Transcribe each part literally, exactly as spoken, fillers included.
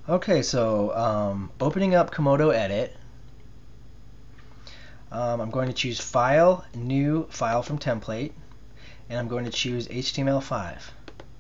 Okay, so um, opening up Komodo Edit, um, I'm going to choose File, New, File from Template, and I'm going to choose H T M L five.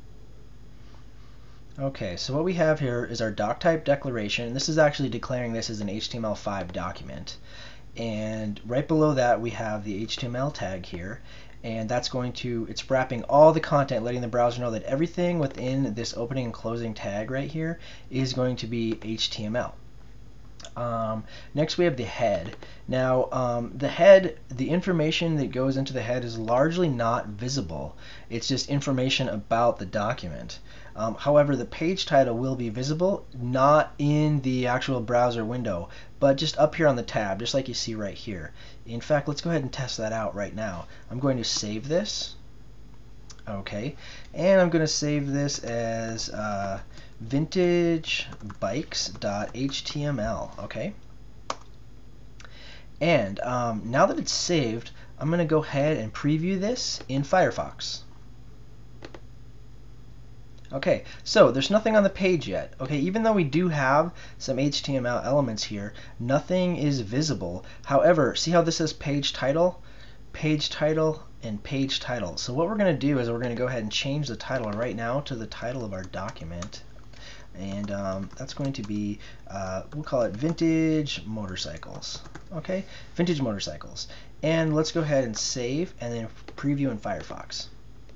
Okay, so what we have here is our doc type declaration, and this is actually declaring this as an H T M L five document. And right below that we have the H T M L tag here, and that's going to, it's wrapping all the content, letting the browser know that everything within this opening and closing tag right here is going to be H T M L. Um, next we have the head. Now um, the head, the information that goes into the head is largely not visible. It's just information about the document. Um, however, the page title will be visible, not in the actual browser window, but just up here on the tab, just like you see right here. In fact, let's go ahead and test that out right now. I'm going to save this. Okay, and I'm going to save this as uh, vintage bikes dot H T M L. Okay, and um, now that it's saved, I'm going to go ahead and preview this in Firefox. Okay, so there's nothing on the page yet. Okay, even though we do have some H T M L elements here, nothing is visible. However, see how this says page title, page title, and page title. So what we're going to do is we're going to go ahead and change the title right now to the title of our document. And um, that's going to be, uh, we'll call it Vintage Motorcycles. Okay, Vintage Motorcycles. And let's go ahead and save and then preview in Firefox.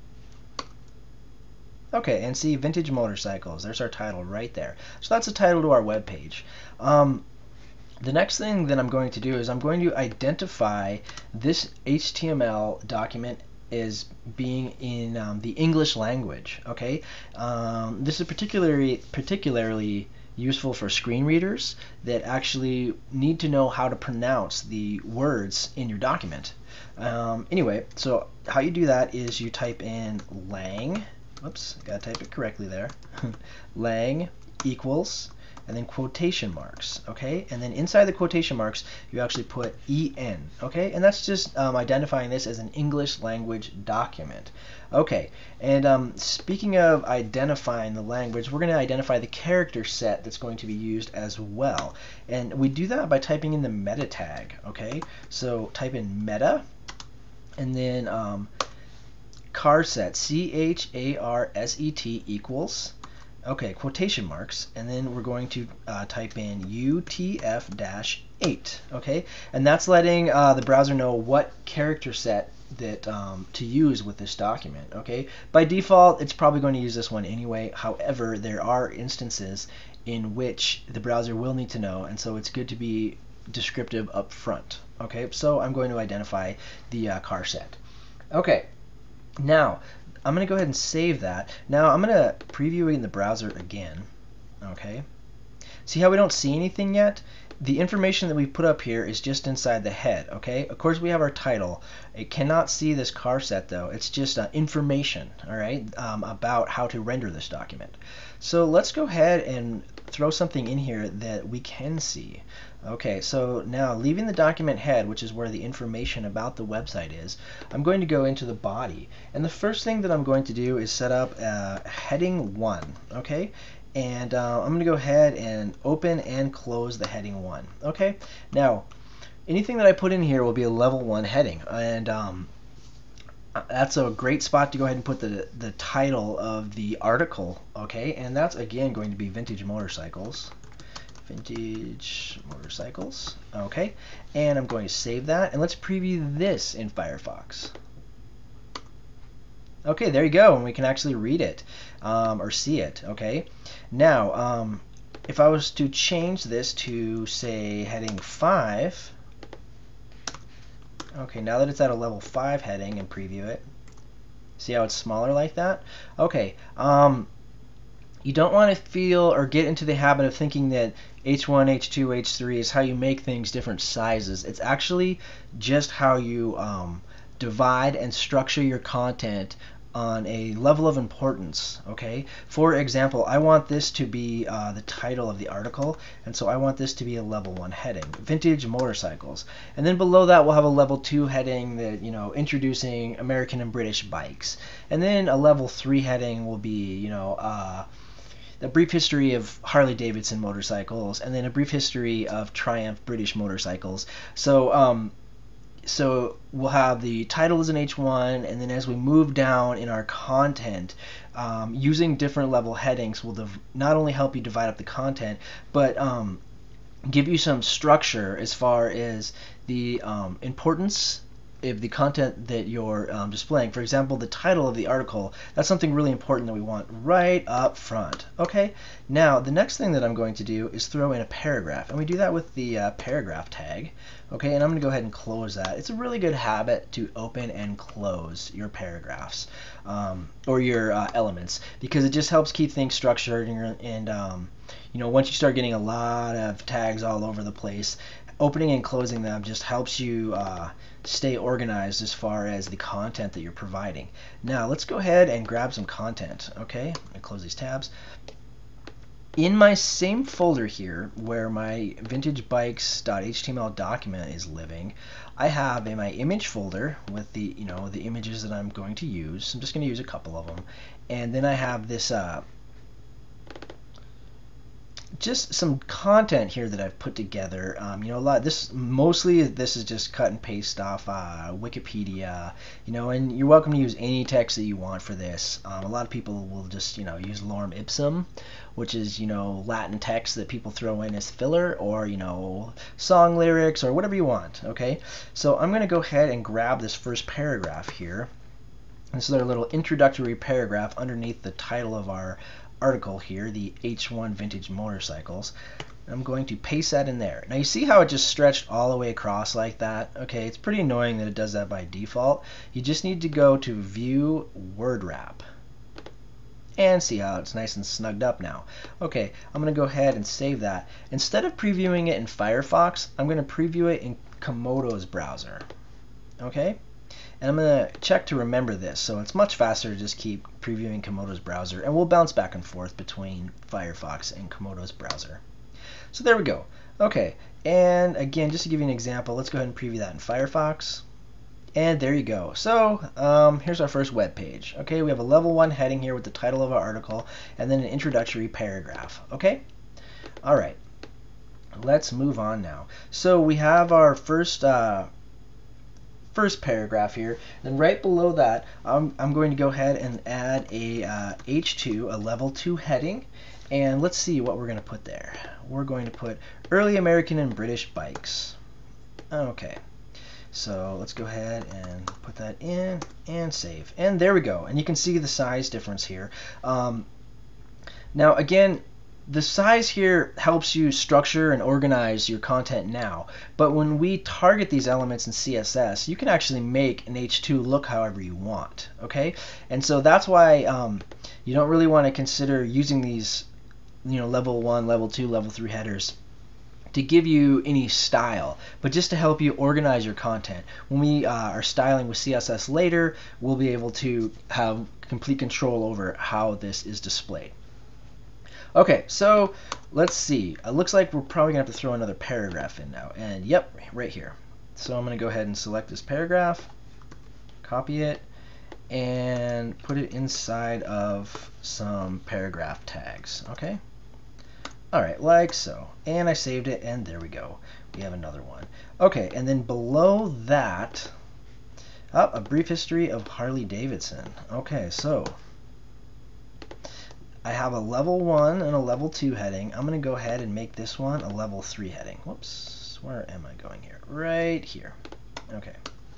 Okay, and see Vintage Motorcycles. There's our title right there. So that's the title to our web page. Um, the next thing that I'm going to do is I'm going to identify this H T M L document as being in um, the English language. Okay, um, this is particularly particularly useful for screen readers that actually need to know how to pronounce the words in your document. Um, anyway, so how you do that is you type in lang. Whoops, gotta type it correctly there. Lang equals, and then quotation marks, okay? And then inside the quotation marks, you actually put E N, okay? And that's just um, identifying this as an English language document. Okay, and um, speaking of identifying the language, we're gonna identify the character set that's going to be used as well. And we do that by typing in the meta tag, okay? So type in meta, and then um, charset, C H A R S E T equals, okay, quotation marks, and then we're going to uh, type in U T F eight, okay? And that's letting uh, the browser know what character set that um, to use with this document, okay? By default, it's probably going to use this one anyway. However, there are instances in which the browser will need to know, and so it's good to be descriptive up front, okay? So I'm going to identify the uh, charset. Okay. Now, I'm going to go ahead and save that. Now, I'm going to preview it in the browser again. Okay. See how we don't see anything yet? The information that we put up here is just inside the head. Okay. Of course, we have our title. It cannot see this charset though. It's just uh, information, all right, um, about how to render this document. So let's go ahead and throw something in here that we can see. Okay, so now leaving the document head, which is where the information about the website is, I'm going to go into the body. And the first thing that I'm going to do is set up uh, heading one, okay? And uh, I'm going to go ahead and open and close the heading one, okay? Now, anything that I put in here will be a level one heading, and um, that's a great spot to go ahead and put the, the title of the article, okay? And that's, again, going to be Vintage Motorcycles. Vintage Motorcycles. Okay, and I'm going to save that, and let's preview this in Firefox. Okay, there you go, and we can actually read it um, or see it. Okay, now um, if I was to change this to, say, heading five, okay, now that it's at a level five heading, and preview it, see how it's smaller like that? Okay, um, you don't want to feel or get into the habit of thinking that H one, H two, H three is how you make things different sizes. It's actually just how you um, divide and structure your content on a level of importance, okay? For example, I want this to be uh, the title of the article, and so I want this to be a level one heading, Vintage Motorcycles. And then below that we'll have a level two heading that, you know, introducing American and British bikes. And then a level three heading will be, you know, uh, a brief history of Harley Davidson motorcycles, and then a brief history of Triumph British motorcycles. So um, so we'll have the title as an H one, and then as we move down in our content, um, using different level headings will not only help you divide up the content, but um, give you some structure as far as the um, importance of the content that you're um, displaying. For example, the title of the article, that's something really important that we want right up front. Okay, now the next thing that I'm going to do is throw in a paragraph, and we do that with the uh, paragraph tag. Okay, and I'm going to go ahead and close that. It's a really good habit to open and close your paragraphs um, or your uh, elements, because it just helps keep things structured, and, and um, you know, once you start getting a lot of tags all over the place, opening and closing them just helps you uh, stay organized as far as the content that you're providing. Now let's go ahead and grab some content. Okay, and close these tabs. In my same folder here, where my vintage bikes dot H T M L document is living, I have in my image folder with the you know the images that I'm going to use. I'm just going to use a couple of them, and then I have this uh, just some content here that I've put together. Um, you know, a lot. This mostly this is just cut and paste off uh, Wikipedia. You know, and you're welcome to use any text that you want for this. Um, a lot of people will just you know use lorem ipsum, which is you know Latin text that people throw in as filler, or you know song lyrics, or whatever you want. Okay, so I'm going to go ahead and grab this first paragraph here. This is our little introductory paragraph underneath the title of our article here, the H one vintage motorcycles. I'm going to paste that in there. Now you see how it just stretched all the way across like that? Okay, it's pretty annoying that it does that by default. You just need to go to View Word Wrap and see how it's nice and snugged up now. Okay, I'm going to go ahead and save that. Instead of previewing it in Firefox, I'm going to preview it in Komodo's browser. Okay? And I'm going to check to remember this, so it's much faster to just keep previewing Komodo's browser, and we'll bounce back and forth between Firefox and Komodo's browser. So there we go. Okay, and again, just to give you an example, let's go ahead and preview that in Firefox. And there you go. So um, here's our first web page. Okay, we have a level one heading here with the title of our article, and then an introductory paragraph. Okay? All right. Let's move on now. So we have our first uh, first paragraph here. Then right below that, I'm, I'm going to go ahead and add a uh, H two, a level two heading. And let's see what we're going to put there. We're going to put early American and British bikes. Okay. So let's go ahead and put that in and save. And there we go. And you can see the size difference here. Um, now again, the size here helps you structure and organize your content now, but when we target these elements in C S S, you can actually make an H two look however you want, okay? And so that's why um, you don't really want to consider using these, you know, level one, level two, level three headers to give you any style, but just to help you organize your content. When we uh, are styling with C S S later, we'll be able to have complete control over how this is displayed. Okay, so let's see. It looks like we're probably going to have to throw another paragraph in now. And yep, right here. So I'm going to go ahead and select this paragraph, copy it, and put it inside of some paragraph tags. Okay? Alright, like so. And I saved it, and there we go. We have another one. Okay, and then below that, oh, a brief history of Harley Davidson. Okay, so I have a level one and a level two heading. I'm going to go ahead and make this one a level three heading. Whoops, where am I going here? Right here. Okay.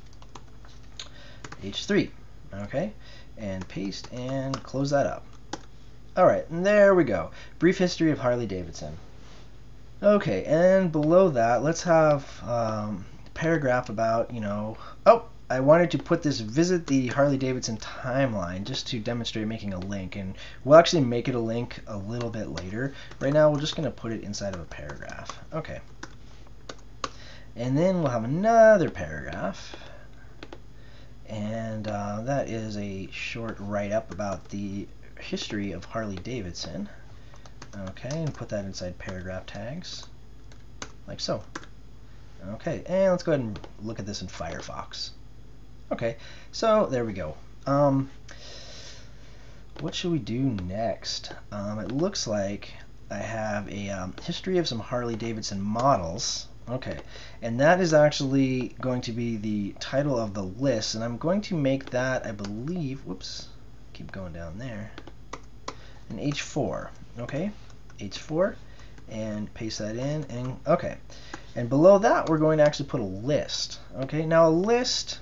H three. Okay, and paste and close that up. Alright, and there we go. Brief history of Harley Davidson. Okay, and below that, let's have um, a paragraph about, you know, oh, I wanted to put this visit the Harley Davidson timeline just to demonstrate making a link, and we'll actually make it a link a little bit later. Right now we're just going to put it inside of a paragraph. Okay. And then we'll have another paragraph, and uh, that is a short write-up about the history of Harley Davidson. Okay, and put that inside paragraph tags, like so. Okay, and let's go ahead and look at this in Firefox. Okay, so there we go. Um, what should we do next? Um, it looks like I have a um, history of some Harley Davidson models. Okay, and that is actually going to be the title of the list, and I'm going to make that, I believe, whoops, keep going down there, an H four. Okay, H four, and paste that in, and okay. And below that, we're going to actually put a list. Okay, now a list,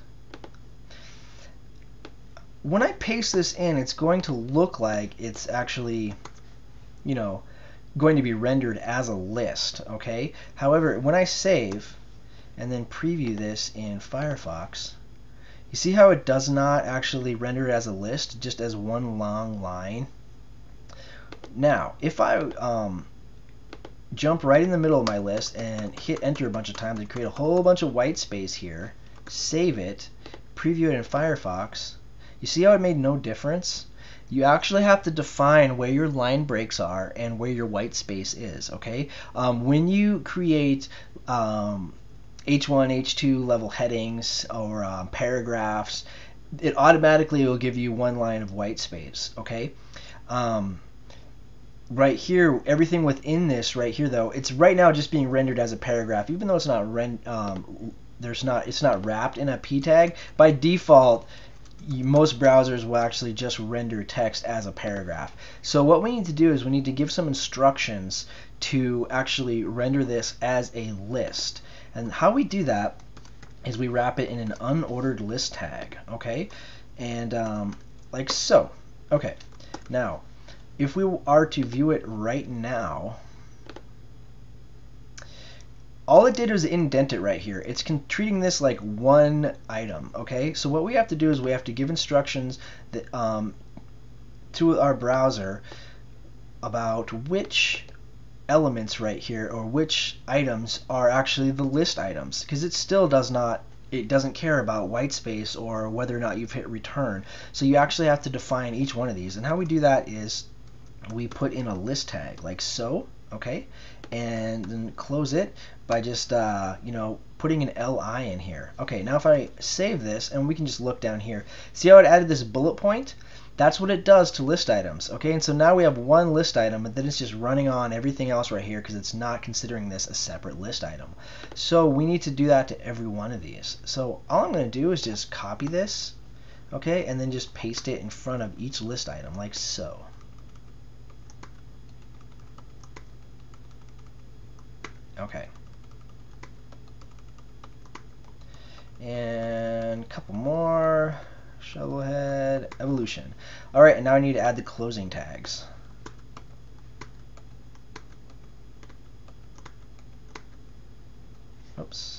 when I paste this in, it's going to look like it's actually, you know, going to be rendered as a list. Okay, however, when I save and then preview this in Firefox, you see how it does not actually render it as a list, just as one long line? Now, if I um, jump right in the middle of my list and hit enter a bunch of times and create a whole bunch of white space here, save it, preview it in Firefox, you see how it made no difference? You actually have to define where your line breaks are and where your white space is, okay? Um, when you create um, H one, H two level headings or um, paragraphs, it automatically will give you one line of white space, okay? Um, right here, everything within this right here, though, it's right now just being rendered as a paragraph, even though it's not ren um, there's not it's not wrapped in a p tag. By default, most browsers will actually just render text as a paragraph. So what we need to do is we need to give some instructions to actually render this as a list. And how we do that is we wrap it in an unordered list tag, okay? And um, like so. Okay, now if we are to view it right now, all it did was indent it right here. It's treating this like one item, okay? So what we have to do is we have to give instructions that, um, to our browser about which elements right here or which items are actually the list items, because it still does not, it doesn't care about white space or whether or not you've hit return. So you actually have to define each one of these, and how we do that is we put in a list tag like so, okay, and then close it by just uh, you know, putting an L I in here. Okay, now if I save this, and we can just look down here, see how it added this bullet point? That's what it does to list items. Okay, and so now we have one list item, and then it's just running on everything else right here because it's not considering this a separate list item. So we need to do that to every one of these. So all I'm going to do is just copy this, okay, and then just paste it in front of each list item like so. Okay. And a couple more. Shovelhead, evolution. Alright, and now I need to add the closing tags. Oops.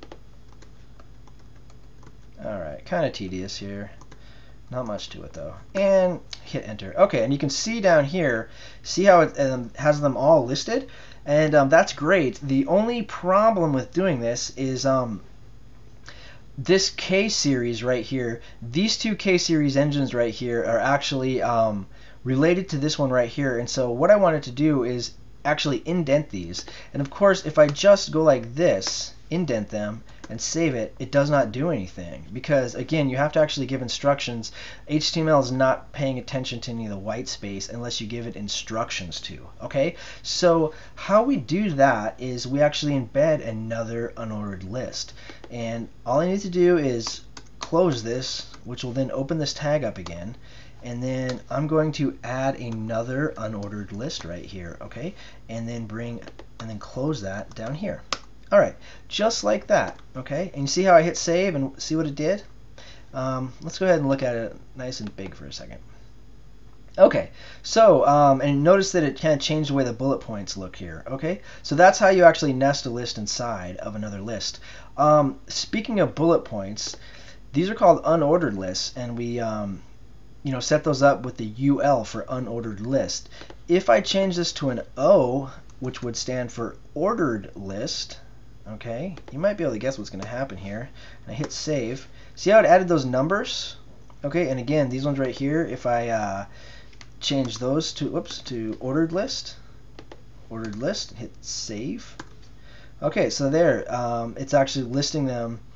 Alright, kind of tedious here. Not much to it though. And hit enter. Okay, and you can see down here, see how it um, has them all listed? And um, that's great. The only problem with doing this is um, this K-series right here, these two K-series engines right here are actually um, related to this one right here. And so what I wanted to do is actually indent these. And of course, if I just go like this, indent them, and save it, it does not do anything. Because again, you have to actually give instructions. H T M L is not paying attention to any of the white space unless you give it instructions to. Okay? So how we do that is we actually embed another unordered list. And all I need to do is close this, which will then open this tag up again. And then I'm going to add another unordered list right here, okay? And then bring, and then close that down here. All right, just like that, okay? And you see how I hit save and see what it did? Um, let's go ahead and look at it nice and big for a second. Okay, so, um, and notice that it kind of changed the way the bullet points look here, okay? So that's how you actually nest a list inside of another list. Um, speaking of bullet points, these are called unordered lists, and we, um, you know, set those up with the U L for unordered list. If I change this to an O, which would stand for ordered list, okay, you might be able to guess what's going to happen here. And I hit save. See how it added those numbers? Okay, and again, these ones right here, if I uh, change those to, whoops, to ordered list, ordered list, hit save. Okay, so there, um, it's actually listing them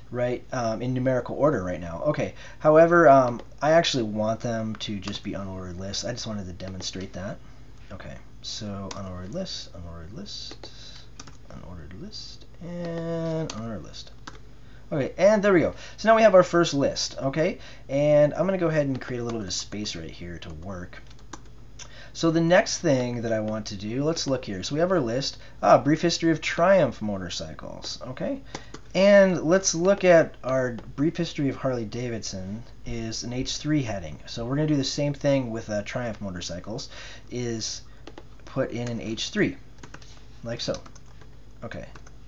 right, um, in numerical order right now. Okay, however, um, I actually want them to just be unordered lists. I just wanted to demonstrate that. Okay, so unordered list, unordered list, unordered list, and unordered list. Okay, and there we go. So now we have our first list, okay? And I'm going to go ahead and create a little bit of space right here to work. So the next thing that I want to do, let's look here. So we have our list, ah, brief history of Triumph motorcycles, okay? And let's look at our brief history of Harley Davidson is an H three heading. So we're going to do the same thing with uh, Triumph motorcycles, is put in an H three, like so. Okay.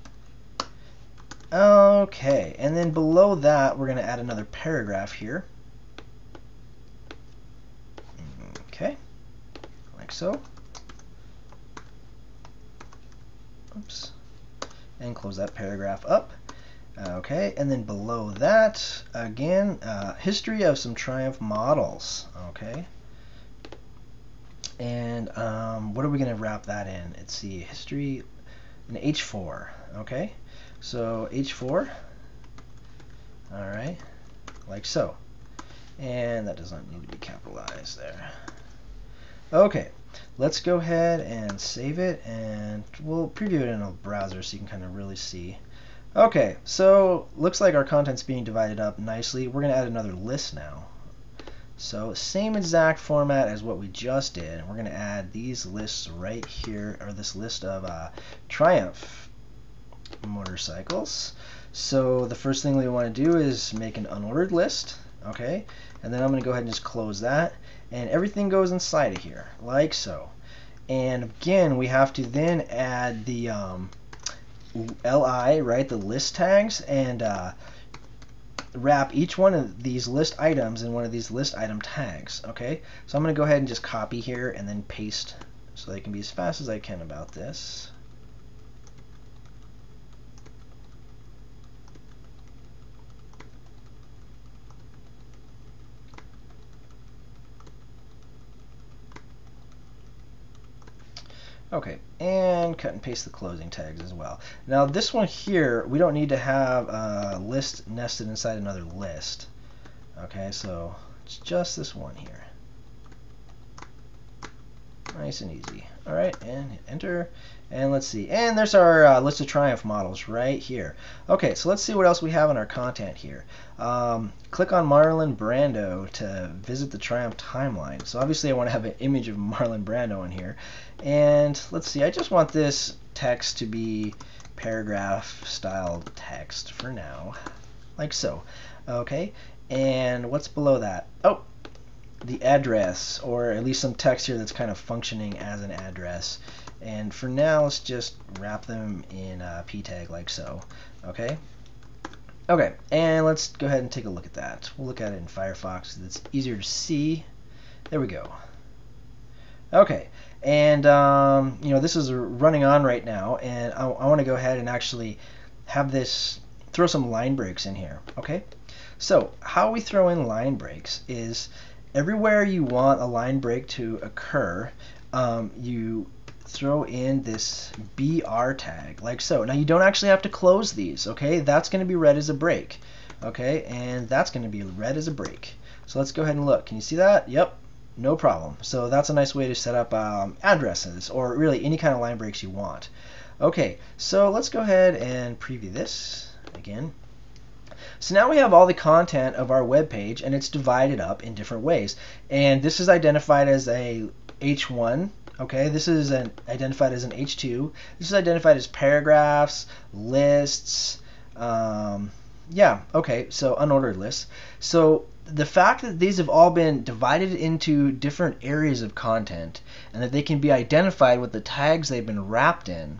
Okay, and then below that, we're going to add another paragraph here. Okay, like so. Oops. And close that paragraph up. Okay, and then below that, again, uh, history of some Triumph models. Okay. And um, what are we going to wrap that in? Let's see, history, an H four. Okay. So H four, all right, like so. And that does not need to be capitalized there. Okay, let's go ahead and save it, and we'll preview it in a browser so you can kind of really see. Okay, so looks like our content's being divided up nicely. We're going to add another list now. So same exact format as what we just did. We're going to add these lists right here, or this list of uh, Triumph motorcycles. So the first thing we want to do is make an unordered list, okay, and then I'm going to go ahead and just close that, and everything goes inside of here like so. And again, we have to then add the um, li, right, the list tags, and uh, wrap each one of these list items in one of these list item tags. Okay, so I'm going to go ahead and just copy here and then paste so I can be as fast as I can about this. Okay, and cut and paste the closing tags as well. Now this one here, we don't need to have a list nested inside another list. Okay, so it's just this one here. Nice and easy. All right, and hit enter, and let's see. And there's our uh, list of Triumph models right here. Okay, so let's see what else we have in our content here. Um, click on Marlon Brando to visit the Triumph timeline. So obviously I want to have an image of Marlon Brando in here. And let's see, I just want this text to be paragraph style text for now, like so. Okay, and what's below that? Oh, the address, or at least some text here that's kind of functioning as an address. And for now, let's just wrap them in a p tag like so. Okay. Okay, and let's go ahead and take a look at that. We'll look at it in Firefox. It's easier to see. There we go. Okay, and um, you know, this is running on right now, and I, I want to go ahead and actually have this throw some line breaks in here. Okay, so how we throw in line breaks is everywhere you want a line break to occur, um, you throw in this B R tag like so. Now you don't actually have to close these, okay? That's going to be read as a break, okay? And that's going to be read as a break. So let's go ahead and look. Can you see that? Yep, no problem. So that's a nice way to set up um, addresses, or really any kind of line breaks you want. Okay, so let's go ahead and preview this again. So now we have all the content of our web page, and it's divided up in different ways. And this is identified as a H one. Okay, this is an, identified as an H two. This is identified as paragraphs, lists. Um, yeah, okay, so unordered lists. So the fact that these have all been divided into different areas of content and that they can be identified with the tags they've been wrapped in,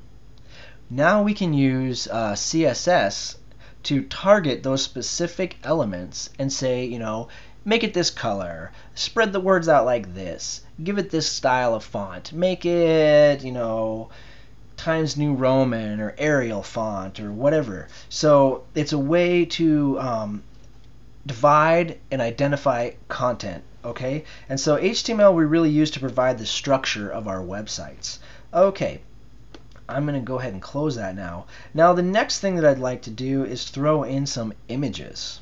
now we can use uh, C S S to target those specific elements and say, you know, make it this color, spread the words out like this, give it this style of font, make it, you know, Times New Roman or Arial font or whatever. So it's a way to um, divide and identify content, okay? And so H T M L we really use to provide the structure of our websites. Okay. I'm going to go ahead and close that now. Now the next thing that I'd like to do is throw in some images.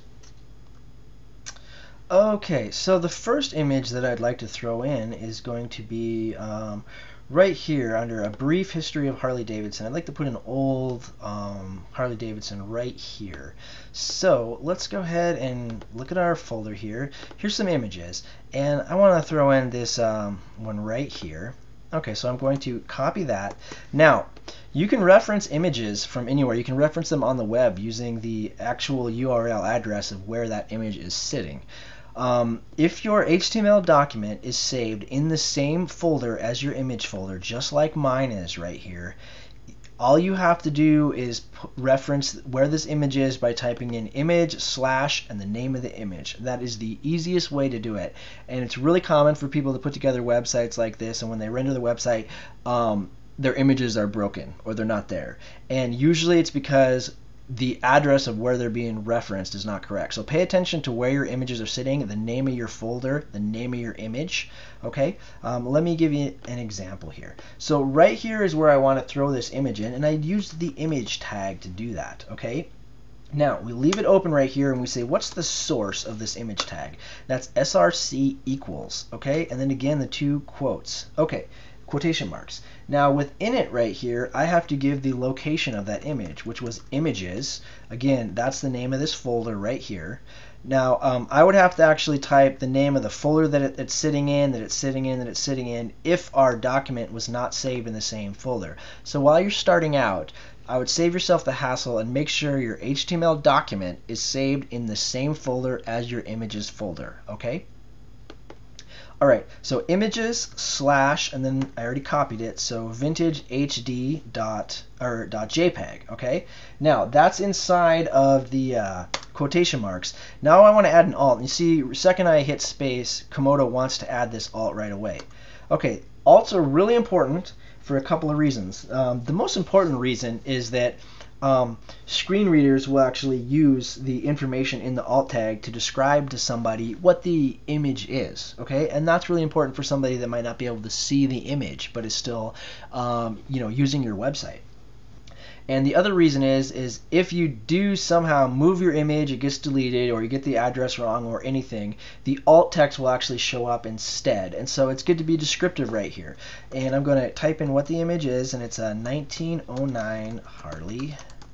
Okay, so the first image that I'd like to throw in is going to be um, right here under a brief history of Harley Davidson. I'd like to put an old um, Harley Davidson right here. So let's go ahead and look at our folder here. Here's some images, and I want to throw in this um, one right here. Okay, so I'm going to copy that. Now, you can reference images from anywhere. You can reference them on the web using the actual U R L address of where that image is sitting. Um, if your H T M L document is saved in the same folder as your image folder, just like mine is right here, all you have to do is reference where this image is by typing in image slash and the name of the image. That is the easiest way to do it, and it's really common for people to put together websites like this, and when they render the website, um, their images are broken or they're not there, and usually it's because the address of where they're being referenced is not correct. So pay attention to where your images are sitting, the name of your folder, the name of your image. Okay, um, let me give you an example here. So right here is where I want to throw this image in, and I used the image tag to do that. Okay, now we leave it open right here and we say, what's the source of this image tag? That's src equals. Okay, and then again the two quotes. Okay, quotation marks. Now within it right here, I have to give the location of that image, which was images. Again, that's the name of this folder right here. Now um, I would have to actually type the name of the folder that it, it's sitting in, that it's sitting in, that it's sitting in, if our document was not saved in the same folder. So while you're starting out, I would save yourself the hassle and make sure your H T M L document is saved in the same folder as your images folder. Okay? All right, so images slash, and then I already copied it, so vintage H D dot or dot JPEG. Okay, now that's inside of the uh, quotation marks. Now I want to add an alt. You see, the second I hit space, Komodo wants to add this alt right away. Okay, alts are really important for a couple of reasons. Um, the most important reason is that Um, screen readers will actually use the information in the alt tag to describe to somebody what the image is, okay? And that's really important for somebody that might not be able to see the image but is still, um, you know, using your website. And the other reason is, is if you do somehow move your image, it gets deleted, or you get the address wrong or anything, the alt text will actually show up instead. And so it's good to be descriptive right here. And I'm going to type in what the image is, and it's a nineteen oh nine Harley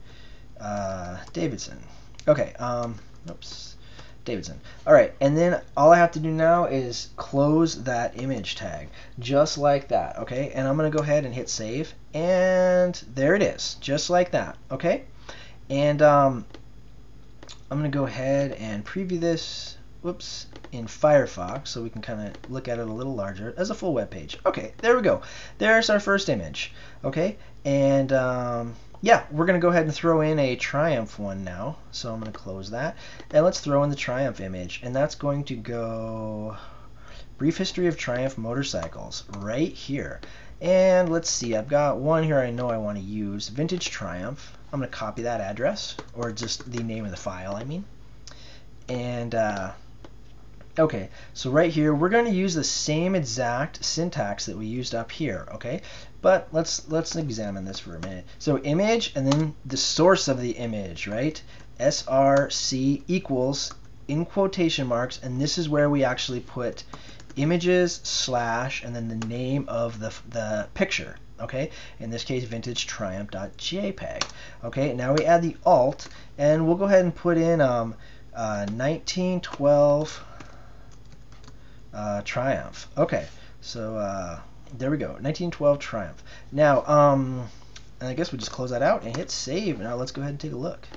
uh, Davidson. Okay, um, oops, Davidson. All right, and then all I have to do now is close that image tag, just like that, okay? And I'm going to go ahead and hit save, and there it is, just like that, okay? And um, I'm going to go ahead and preview this, whoops, in Firefox, so we can kind of look at it a little larger as a full web page. Okay, there we go. There's our first image, okay? And um, yeah, we're going to go ahead and throw in a Triumph one now. So I'm going to close that. And let's throw in the Triumph image. And that's going to go brief history of Triumph motorcycles right here. And let's see, I've got one here I know I want to use, vintage Triumph. I'm going to copy that address, or just the name of the file, I mean. And uh, okay, so right here we're going to use the same exact syntax that we used up here, okay? But let's let's examine this for a minute. So image, and then the source of the image, right? src equals in quotation marks, and this is where we actually put images slash and then the name of the the picture. Okay, in this case, vintage triumph.jpg. Okay, now we add the alt, and we'll go ahead and put in um, uh, nineteen twelve uh, Triumph. Okay, so uh, there we go, nineteen twelve Triumph. Now, um, and I guess we just close that out and hit save. Now let's go ahead and take a look.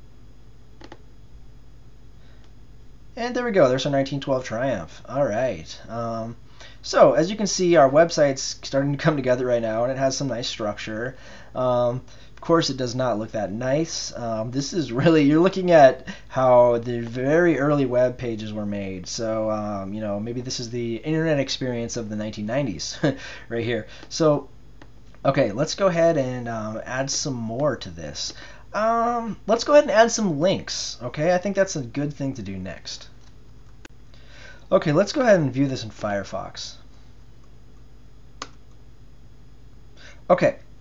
And there we go, there's our nineteen twelve Triumph. All right. Um, so as you can see, our website's starting to come together right now, and it has some nice structure. Um, of course, it does not look that nice. Um, this is really, you're looking at how the very early web pages were made. So, um, you know, maybe this is the internet experience of the nineteen nineties right here. So, okay, let's go ahead and um, add some more to this. Um, let's go ahead and add some links, okay? I think that's a good thing to do next. Okay, let's go ahead and view this in Firefox. Okay,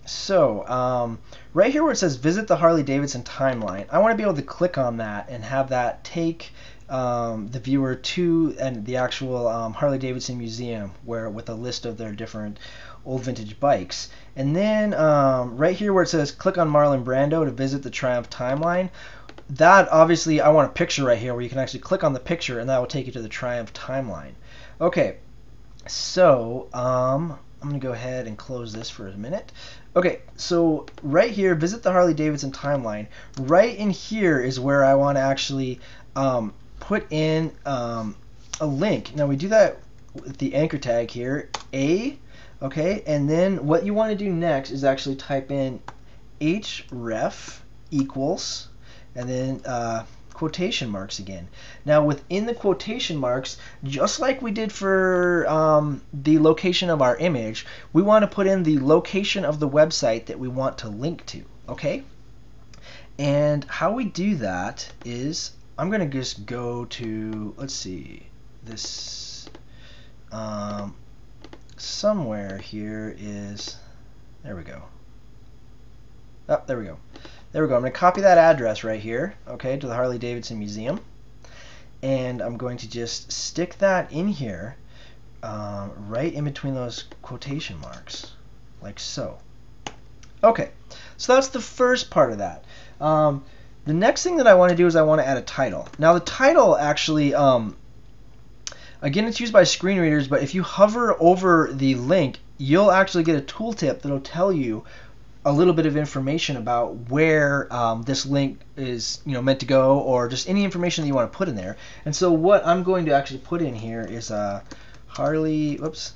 So um, right here where it says visit the Harley Davidson timeline, I want to be able to click on that and have that take um, the viewer to and the actual um, Harley Davidson museum where with a list of their different old vintage bikes. And then um, right here where it says click on Marlon Brando to visit the Triumph timeline, that obviously I want a picture right here where you can actually click on the picture and that will take you to the Triumph timeline. Okay, so um, I'm going to go ahead and close this for a minute. Okay, so right here, visit the Harley Davidson timeline. Right in here is where I want to actually um, put in um, a link. Now we do that with the anchor tag here, A, okay, and then what you want to do next is actually type in href equals, and then uh, quotation marks again. Now within the quotation marks, just like we did for um, the location of our image, we want to put in the location of the website that we want to link to, okay? And how we do that is, I'm going to just go to, let's see, this, um, somewhere here is, there we go. Oh, there we go. There we go. I'm going to copy that address right here, okay, to the Harley Davidson Museum. And I'm going to just stick that in here, um, right in between those quotation marks, like so. Okay, so that's the first part of that. Um, the next thing that I want to do is I want to add a title. Now the title actually, um, again, it's used by screen readers, but if you hover over the link, you'll actually get a tooltip that'll tell you a little bit of information about where um, this link is, you know, meant to go, or just any information that you want to put in there. And so what I'm going to actually put in here is uh, Harley, whoops,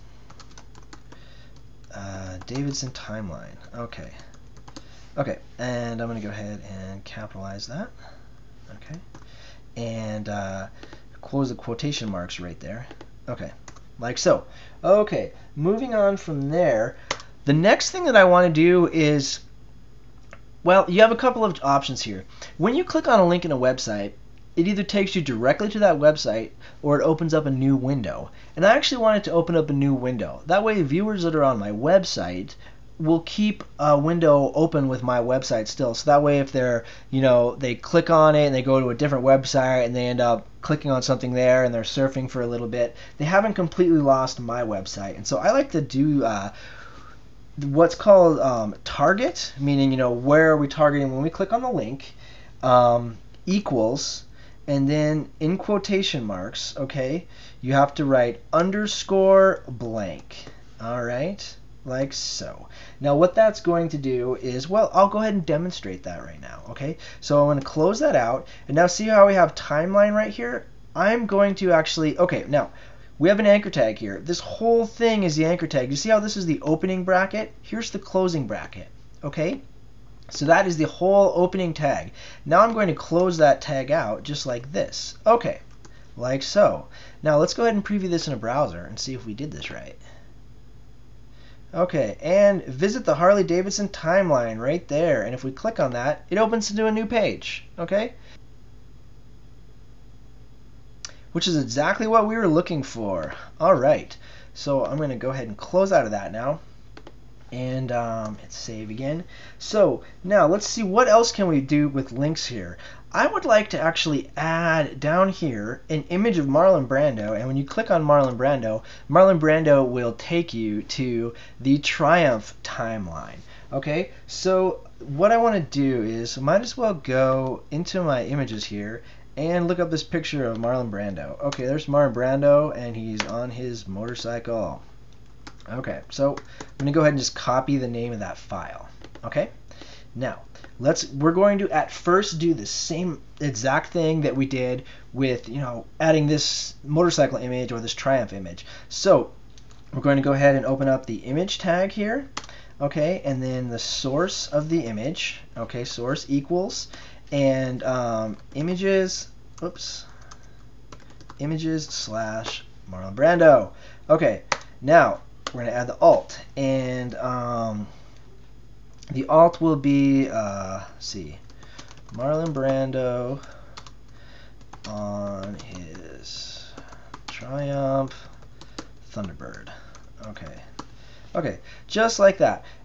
uh, Davidson timeline. Okay. Okay, and I'm going to go ahead and capitalize that. Okay, and uh, close the quotation marks right there. Okay, like so. Okay, moving on from there. The next thing that I want to do is, well, you have a couple of options here. When you click on a link in a website, it either takes you directly to that website or it opens up a new window. And I actually want it to open up a new window. That way viewers that are on my website will keep a window open with my website still. So that way if they're, you know, they click on it and they go to a different website and they end up clicking on something there and they're surfing for a little bit, they haven't completely lost my website. And so I like to do uh, what's called um, target, meaning, you know, where are we targeting when we click on the link, um, equals, and then in quotation marks, okay, you have to write underscore blank, all right, like so. Now what that's going to do is, well, I'll go ahead and demonstrate that right now, okay? So I'm going to close that out, and now see how we have timeline right here? I'm going to actually, okay, now, we have an anchor tag here. This whole thing is the anchor tag. You see how this is the opening bracket? Here's the closing bracket, okay? So that is the whole opening tag. Now I'm going to close that tag out just like this. Okay, like so. Now let's go ahead and preview this in a browser and see if we did this right. Okay, and visit the Harley Davidson timeline right there. And if we click on that, it opens into a new page, okay? Which is exactly what we were looking for. All right, so I'm going to go ahead and close out of that now, and um, hit save again. So now let's see what else can we do with links here. I would like to actually add down here an image of Marlon Brando, and when you click on Marlon Brando, Marlon Brando will take you to the Triumph timeline. Okay, so what I want to do is, might as well go into my images here and look up this picture of Marlon Brando. Okay, there's Marlon Brando, and he's on his motorcycle. Okay, so I'm going to go ahead and just copy the name of that file. Okay, now let's. We're going to at first do the same exact thing that we did with, you know, adding this motorcycle image or this Triumph image. So we're going to go ahead and open up the image tag here. Okay, and then the source of the image. Okay, source equals. And um, images, oops, images slash Marlon Brando. Okay, now we're going to add the alt, and um, the alt will be, uh, let's see, Marlon Brando on his Triumph Thunderbird. Okay. Okay, just like that.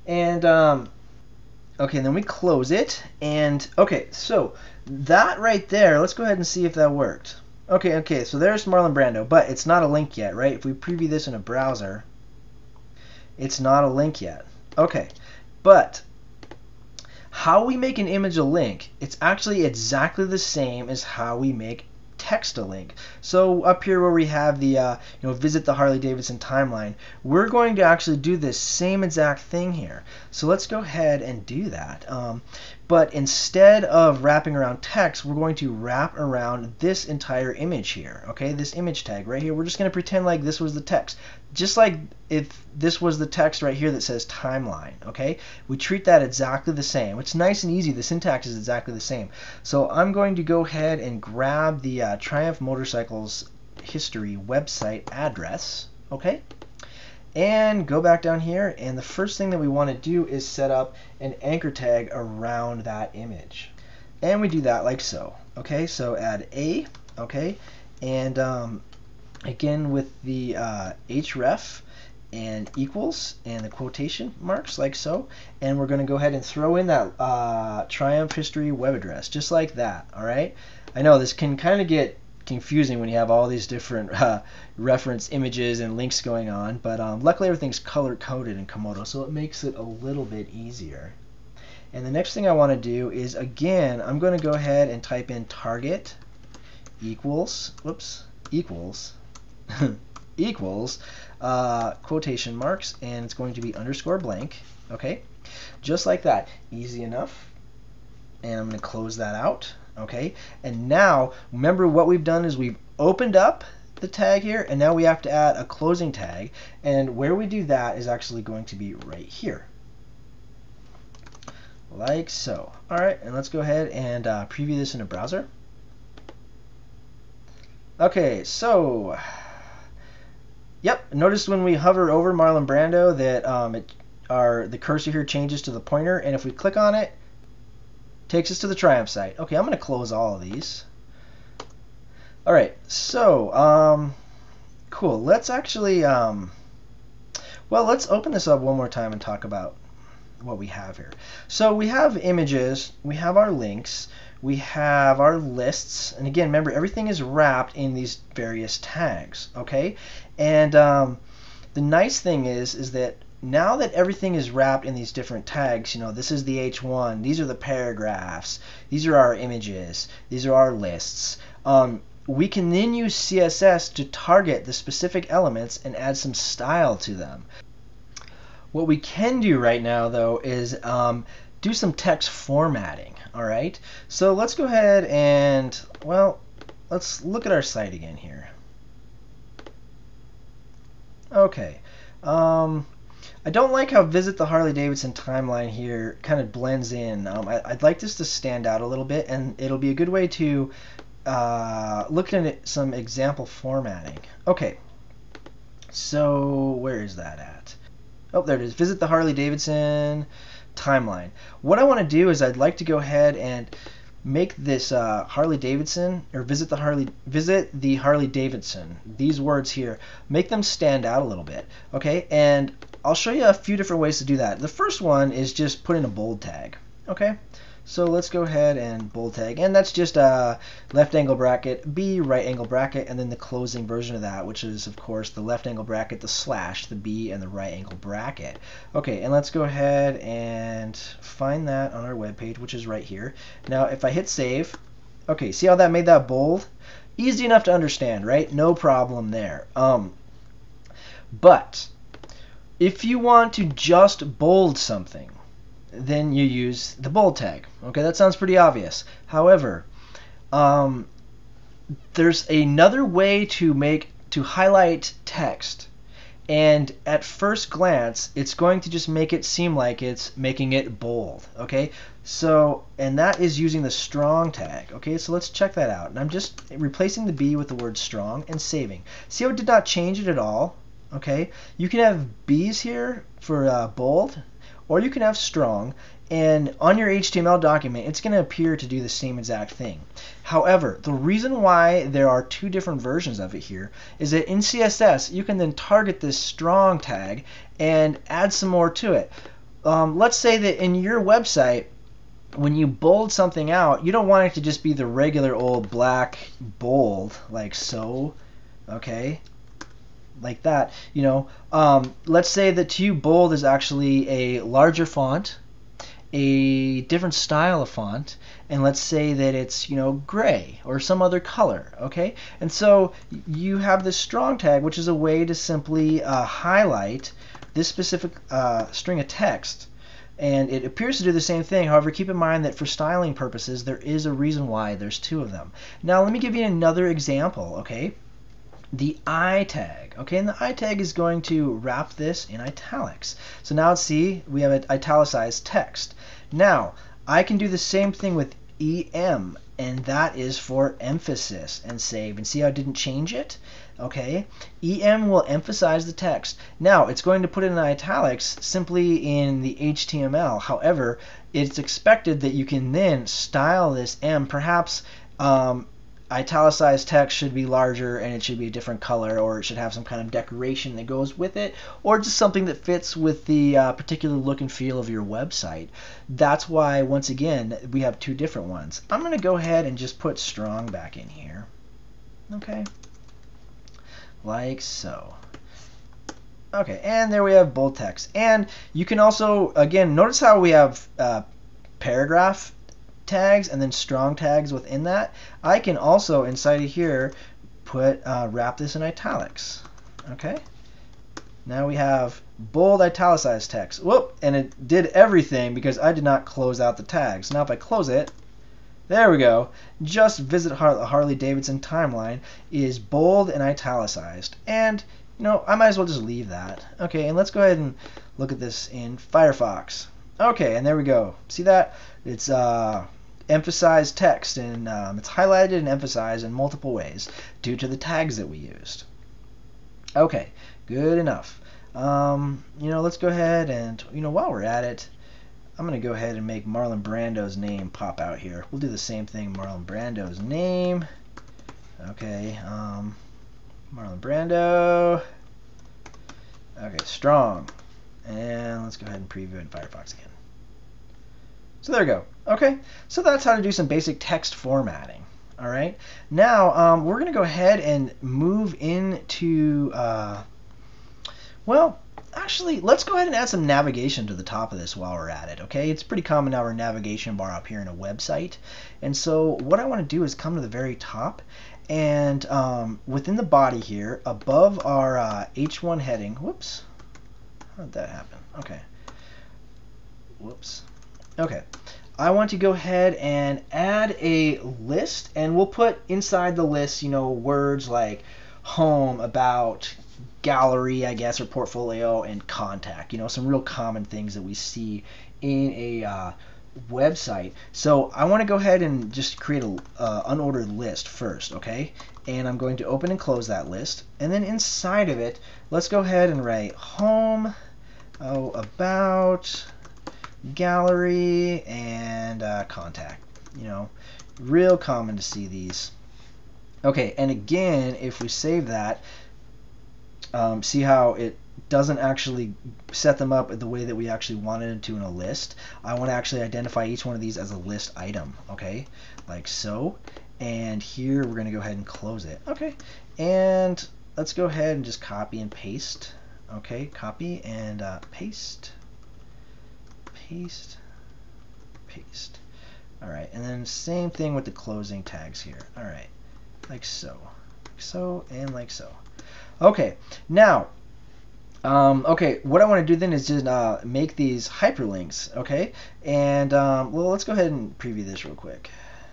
And um, okay, and then we close it. And okay, so that right there, let's go ahead and see if that worked. Okay, okay, so there's Marlon Brando, but it's not a link yet, right? If we preview this in a browser, it's not a link yet. Okay, but how we make an image a link, it's actually exactly the same as how we make text a link. So up here where we have the uh, you know, visit the Harley Davidson timeline, we're going to actually do this same exact thing here. So let's go ahead and do that. Um, but instead of wrapping around text, we're going to wrap around this entire image here. Okay, this image tag right here. We're just going to pretend like this was the text, just like if this was the text right here that says timeline. Okay, we treat that exactly the same. It's nice and easy. The syntax is exactly the same. So I'm going to go ahead and grab the uh, Triumph Motorcycles history website address. Okay, and go back down here, and the first thing that we want to do is set up an anchor tag around that image, and we do that like so. Okay, so add a, okay, and um, again with the uh, href and equals and the quotation marks like so, and we're going to go ahead and throw in that uh, Triumph history web address just like that. All right, I know this can kind of get confusing when you have all these different uh, reference images and links going on, but um, luckily everything's color coded in Komodo, so it makes it a little bit easier. And the next thing I want to do is, again, I'm going to go ahead and type in target equals, whoops, equals, equals, uh, quotation marks, and it's going to be underscore blank, okay? Just like that, easy enough. And I'm going to close that out. Okay, and now remember what we've done is we've opened up the tag here, and now we have to add a closing tag, and where we do that is actually going to be right here, like so. All right, and let's go ahead and uh, preview this in a browser. Okay, so yep, notice when we hover over Marlon Brando that um, it, our the cursor here changes to the pointer, and if we click on it, takes us to the Triumph site. Okay, I'm going to close all of these. All right, so um, cool. Let's actually, um, well, let's open this up one more time and talk about what we have here. So we have images, we have our links, we have our lists, and again, remember, everything is wrapped in these various tags. Okay, and um, the nice thing is, is that now that everything is wrapped in these different tags, you know, this is the H one, these are the paragraphs, these are our images, these are our lists, um, we can then use C S S to target the specific elements and add some style to them. What we can do right now, though, is um, do some text formatting, all right? So let's go ahead and, well, let's look at our site again here. Okay. Um, I don't like how visit the Harley Davidson timeline here kind of blends in. Um, I, I'd like this to stand out a little bit, and it'll be a good way to uh, look at some example formatting. Okay, so where is that at? Oh, there it is. Visit the Harley Davidson timeline. What I want to do is I'd like to go ahead and make this uh, Harley Davidson, or visit the Harley visit the Harley Davidson, these words here, make them stand out a little bit. Okay, and I'll show you a few different ways to do that. The first one is just put in a bold tag. Okay, so let's go ahead and bold tag, and that's just a left angle bracket, B right angle bracket, and then the closing version of that, which is of course the left angle bracket, the slash, the B, and the right angle bracket. Okay, and let's go ahead and find that on our web page, which is right here. Now if I hit save, okay, see how that made that bold? Easy enough to understand, right? No problem there. Um, but if you want to just bold something, then you use the bold tag. Okay, that sounds pretty obvious. However, um, there's another way to make to highlight text, and at first glance, it's going to just make it seem like it's making it bold. Okay, so and that is using the strong tag. Okay, so let's check that out. And I'm just replacing the B with the word strong and saving. See how it did not change it at all? Okay, you can have B's here for uh, bold, or you can have strong, and on your H T M L document, it's going to appear to do the same exact thing. However, the reason why there are two different versions of it here is that in C S S, you can then target this strong tag and add some more to it. um, let's say that in your website, when you bold something out, you don't want it to just be the regular old black bold, like so, okay? Like that, you know. Um, let's say that to you, bold is actually a larger font, a different style of font, and let's say that it's, you know, gray or some other color, okay? And so you have this strong tag, which is a way to simply uh, highlight this specific uh, string of text. And it appears to do the same thing. However, keep in mind that for styling purposes, there is a reason why there's two of them. Now, let me give you another example, okay? The I tag, okay? And the I tag is going to wrap this in italics. So now see, we have an italicized text. Now, I can do the same thing with E M, and that is for emphasis, and save. And see how I didn't change it? Okay, E M will emphasize the text. Now, it's going to put it in italics simply in the H T M L. However, it's expected that you can then style this M. Perhaps um, italicized text should be larger and it should be a different color, or it should have some kind of decoration that goes with it, or just something that fits with the uh, particular look and feel of your website. That's why, once again, we have two different ones. I'm going to go ahead and just put strong back in here. Okay. Like so. Okay, and there we have bold text. And you can also, again, notice how we have uh, paragraph tags and then strong tags within that. I can also, inside of here, put uh, wrap this in italics. Okay. Now we have bold italicized text. Whoop, and it did everything because I did not close out the tags. Now if I close it, there we go. Just visit Har Harley Davidson timeline is bold and italicized. And, you know, I might as well just leave that. Okay, and let's go ahead and look at this in Firefox. Okay, and there we go. See that? It's uh, emphasized text, and um, it's highlighted and emphasized in multiple ways due to the tags that we used. Okay, good enough. Um, you know, let's go ahead and, you know, while we're at it, I'm going to go ahead and make Marlon Brando's name pop out here. We'll do the same thing, Marlon Brando's name. Okay, um, Marlon Brando. Okay, strong. And let's go ahead and preview it in Firefox again. So there we go. Okay, so that's how to do some basic text formatting. All right, now um, we're going to go ahead and move into, uh, well, actually, let's go ahead and add some navigation to the top of this while we're at it, okay? It's pretty common to have our navigation bar up here in a website. And so what I want to do is come to the very top, and um, within the body here, above our uh, H one heading, whoops, how did that happen? Okay, whoops. Okay, I want to go ahead and add a list, and we'll put inside the list, you know, words like home, about, gallery, I guess, or portfolio, and contact. You know, some real common things that we see in a uh, website. So I want to go ahead and just create a uh, unordered list first, okay? And I'm going to open and close that list, and then inside of it, let's go ahead and write home, oh, about, gallery, and uh, contact. You know, real common to see these. Okay, and again, if we save that, um, see how it doesn't actually set them up the way that we actually wanted it to in a list. I want to actually identify each one of these as a list item, okay, like so. And here we're going to go ahead and close it. Okay, and let's go ahead and just copy and paste. Okay, copy and uh, paste, paste, paste. All right, and then same thing with the closing tags here. All right, like so, like so, and like so. Okay, now, um, okay, what I want to do then is just uh, make these hyperlinks, okay? And, um, well, let's go ahead and preview this real quick.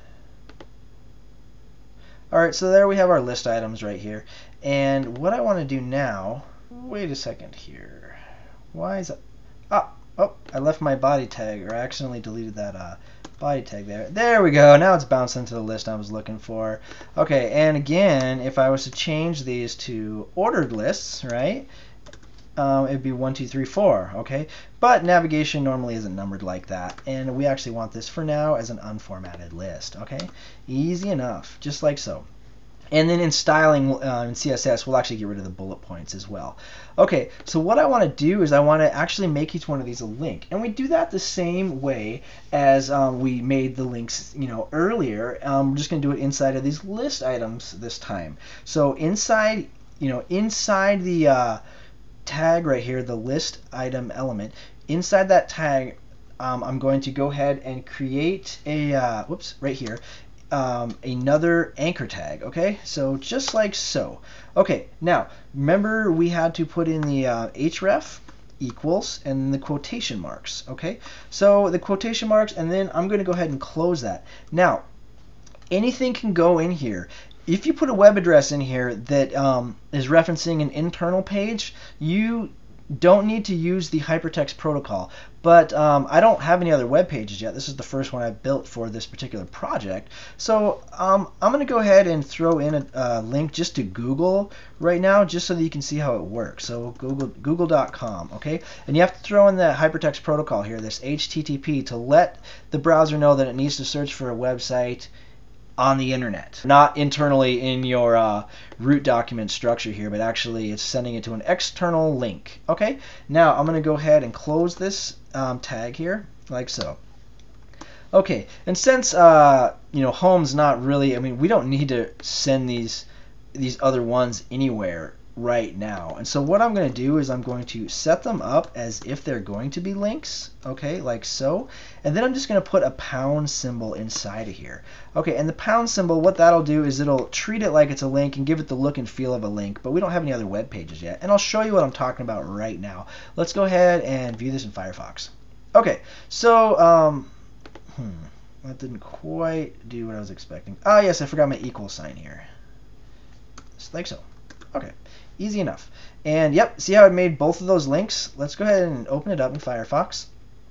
All right, so there we have our list items right here. And what I want to do now, wait a second here. Why is it? Ah, oh, I left my body tag, or I accidentally deleted that uh, body tag there. There we go. Now it's bounced into the list I was looking for. Okay, and again, if I was to change these to ordered lists, right, um, it'd be one, two, three, four, okay? But navigation normally isn't numbered like that, and we actually want this for now as an unformatted list, okay? Easy enough, just like so. And then in styling uh, in C S S, we'll actually get rid of the bullet points as well. Okay, so what I want to do is I want to actually make each one of these a link. And we do that the same way as um, we made the links you know, earlier. Um, we're just going to do it inside of these list items this time. So inside, you know, inside the uh, tag right here, the list item element, inside that tag, um, I'm going to go ahead and create a, uh, whoops, right here, Um, another anchor tag. Okay, so just like so. Okay, now remember we had to put in the uh, href equals and the quotation marks. Okay, so the quotation marks, and then I'm going to go ahead and close that. Now anything can go in here. If you put a web address in here that um, is referencing an internal page, you don't need to use the hypertext protocol. But um, I don't have any other web pages yet. This is the first one I built for this particular project. So um, I'm going to go ahead and throw in a, a link just to Google right now, just so that you can see how it works. So Google, google dot com, okay? And you have to throw in the hypertext protocol here, this H T T P, to let the browser know that it needs to search for a website on the internet, not internally in your uh, root document structure here, but actually it's sending it to an external link. Okay, now I'm going to go ahead and close this um, tag here, like so. Okay, and since uh, you know, home's not really, I mean, we don't need to send these these other ones anywhere right now. And so what I'm going to do is I'm going to set them up as if they're going to be links, okay, like so. And then I'm just going to put a pound symbol inside of here. Okay, and the pound symbol, what that'll do is it'll treat it like it's a link and give it the look and feel of a link, but we don't have any other web pages yet. And I'll show you what I'm talking about right now. Let's go ahead and view this in Firefox. Okay, so um, hmm, that didn't quite do what I was expecting. Ah, yes, I forgot my equal sign here. Just like so. Okay. Easy enough. And yep, see how it made both of those links? Let's go ahead and open it up in Firefox.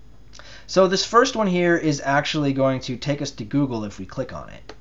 So this first one here is actually going to take us to Google if we click on it.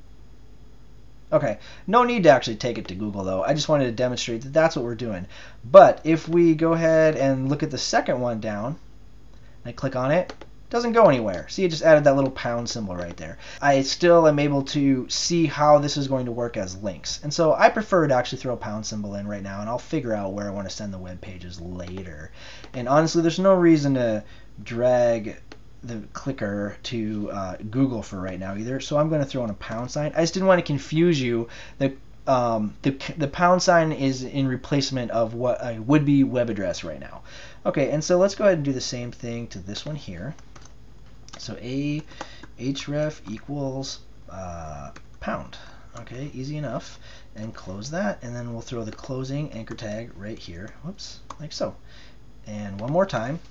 Okay, no need to actually take it to Google though. I just wanted to demonstrate that that's what we're doing. But if we go ahead and look at the second one down, and I click on it, doesn't go anywhere. See, it just added that little pound symbol right there. I still am able to see how this is going to work as links. And so I prefer to actually throw a pound symbol in right now, and I'll figure out where I want to send the web pages later. And honestly, there's no reason to drag the clicker to uh, Google for right now either. So I'm going to throw in a pound sign. I just didn't want to confuse you. The Um, the, the pound sign is in replacement of what a would-be web address right now. Okay, and so let's go ahead and do the same thing to this one here. So a href equals uh, pound. Okay, easy enough. And close that, and then we'll throw the closing anchor tag right here. Whoops, like so. And one more time.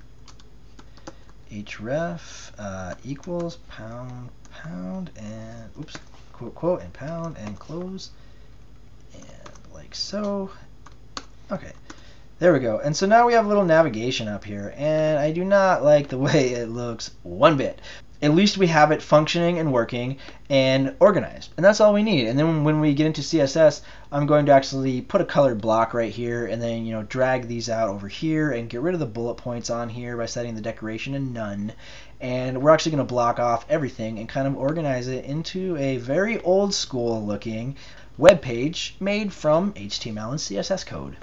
Href uh, equals pound, pound, and oops, quote, quote, and pound, and close, and like so. Okay. There we go. And so now we have a little navigation up here, and I do not like the way it looks one bit. At least we have it functioning and working and organized, and that's all we need. And then when we get into C S S, I'm going to actually put a colored block right here, and then you know drag these out over here and get rid of the bullet points on here by setting the decoration to none. And we're actually going to block off everything and kind of organize it into a very old school looking web page made from H T M L and C S S code.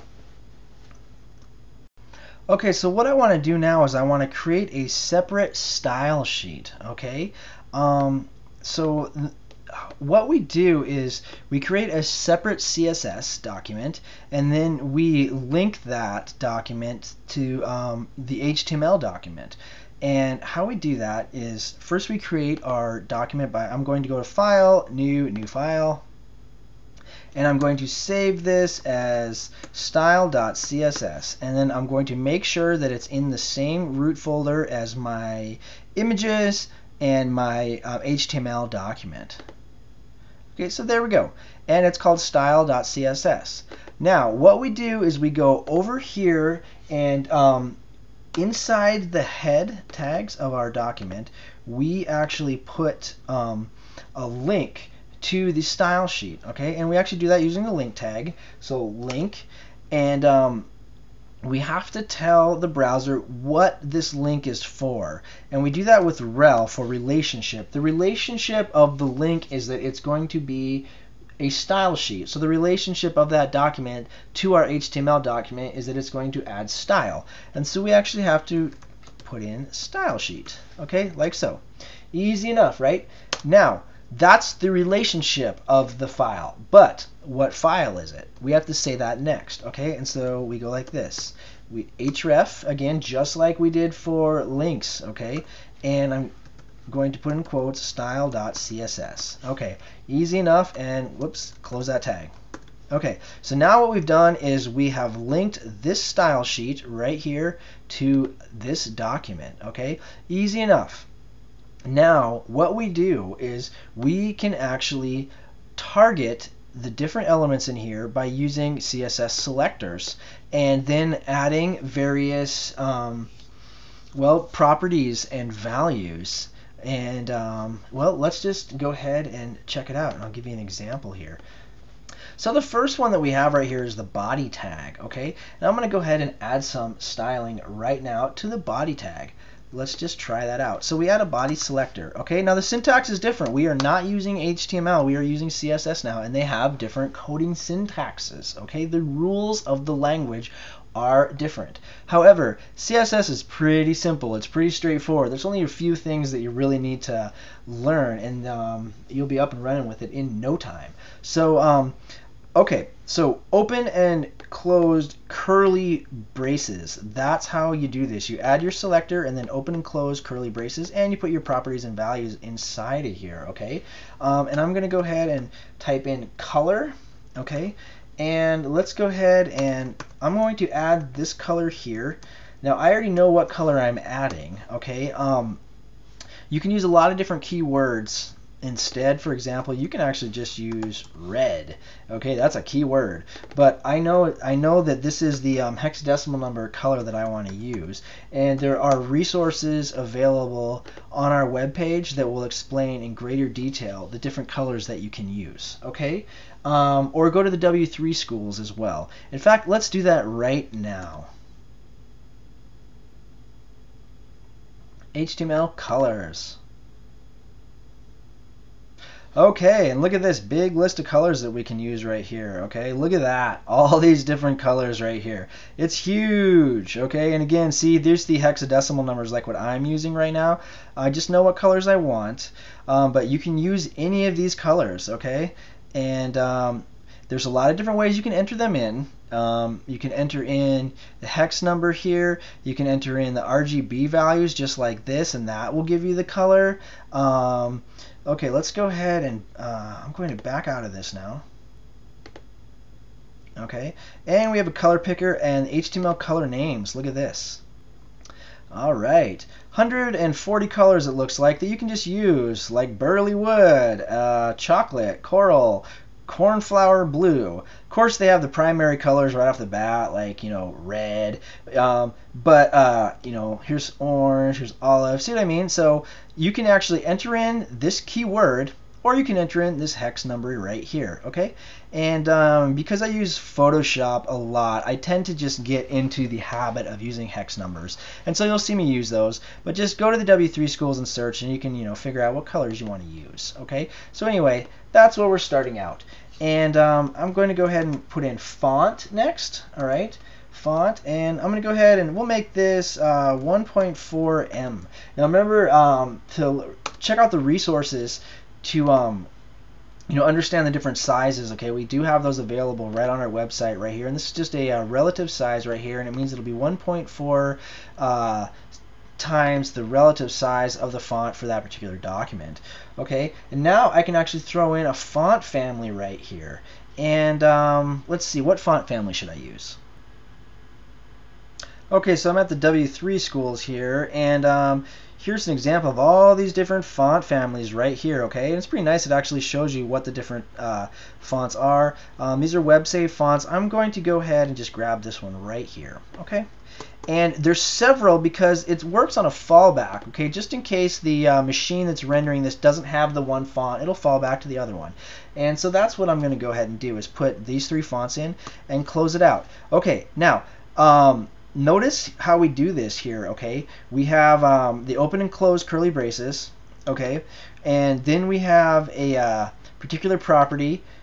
Okay, so what I want to do now is I want to create a separate style sheet, okay? Um, so what we do is we create a separate C S S document, and then we link that document to um, the H T M L document. And how we do that is first we create our document by, I'm going to go to File, New, New File, and I'm going to save this as style.css, and then I'm going to make sure that it's in the same root folder as my images and my uh, H T M L document. Okay, so there we go, and it's called style.css. Now what we do is we go over here, and um, inside the head tags of our document we actually put um, a link to the style sheet, okay? And we actually do that using the link tag. So link, and um, we have to tell the browser what this link is for, and we do that with rel for relationship. The relationship of the link is that it's going to be a style sheet. So the relationship of that document to our H T M L document is that it's going to add style. And so we actually have to put in style sheet, okay, like so. Easy enough, right? Now, that's the relationship of the file. But what file is it? We have to say that next, okay? And so we go like this. We href, again, just like we did for links, okay? And I'm going to put in quotes style.css. Okay, easy enough, and whoops, close that tag. Okay, so now what we've done is we have linked this style sheet right here to this document, okay? Easy enough. Now, what we do is we can actually target the different elements in here by using C S S selectors and then adding various, um, well, properties and values. And, um, well, let's just go ahead and check it out, and I'll give you an example here. So the first one that we have right here is the body tag, okay? Now I'm going to go ahead and add some styling right now to the body tag. Let's just try that out. So we add a body selector, okay? Now the syntax is different. We are not using H T M L. We are using C S S now, and they have different coding syntaxes, okay? The rules of the language are different. However, C S S is pretty simple. It's pretty straightforward. There's only a few things that you really need to learn, and um, you'll be up and running with it in no time. So, um, okay, so open and closed curly braces. That's how you do this. You add your selector and then open and close curly braces, and you put your properties and values inside of here, okay? Um, and I'm going to go ahead and type in color, okay? And let's go ahead and I'm going to add this color here. Now I already know what color I'm adding, okay? Um, you can use a lot of different keywords instead. For example, you can actually just use red, okay? That's a keyword. But I know I know that this is the um, hexadecimal number color that I want to use, and there are resources available on our webpage that will explain in greater detail the different colors that you can use, okay? Um, or go to the W three schools as well. In fact, let's do that right now. H T M L colors. Okay, and look at this big list of colors that we can use right here, okay? Look at that, all these different colors right here. It's huge, okay? And again, see, there's the hexadecimal numbers like what I'm using right now. I just know what colors I want, um, but you can use any of these colors, okay? And um, there's a lot of different ways you can enter them in. Um, you can enter in the hex number here. You can enter in the R G B values just like this, and that will give you the color. Um, okay, let's go ahead and uh, I'm going to back out of this now. Okay, and we have a color picker and H T M L color names. Look at this. All right, one hundred forty colors it looks like that you can just use, like burly wood, uh, chocolate, coral, cornflower blue. Of course, they have the primary colors right off the bat, like, you know, red. Um, but, uh, you know, here's orange, here's olive. See what I mean? So you can actually enter in this keyword, or you can enter in this hex number right here, okay? And um, because I use Photoshop a lot, I tend to just get into the habit of using hex numbers. And so you'll see me use those. But just go to the W three schools and search, and you can, you know, figure out what colors you want to use, okay? So anyway, that's where we're starting out. And um, I'm going to go ahead and put in font next, all right? Font, and I'm going to go ahead and we'll make this uh, one point four M. Now remember um, to check out the resources to um, you know, understand the different sizes. Okay, we do have those available right on our website right here, and this is just a, a relative size right here, and it means it'll be one point four uh, times the relative size of the font for that particular document. Okay, and now I can actually throw in a font family right here, and um, let's see, what font family should I use? Okay, so I'm at the W three schools here, and um, here's an example of all these different font families right here, okay? And it's pretty nice. It actually shows you what the different uh, fonts are. Um, these are web-safe fonts. I'm going to go ahead and just grab this one right here, okay? And there's several because it works on a fallback, okay? Just in case the uh, machine that's rendering this doesn't have the one font, it'll fall back to the other one. And so that's what I'm going to go ahead and do, is put these three fonts in and close it out. Okay, now, um, notice how we do this here, okay? We have um, the open and close curly braces, okay? And then we have a uh, particular property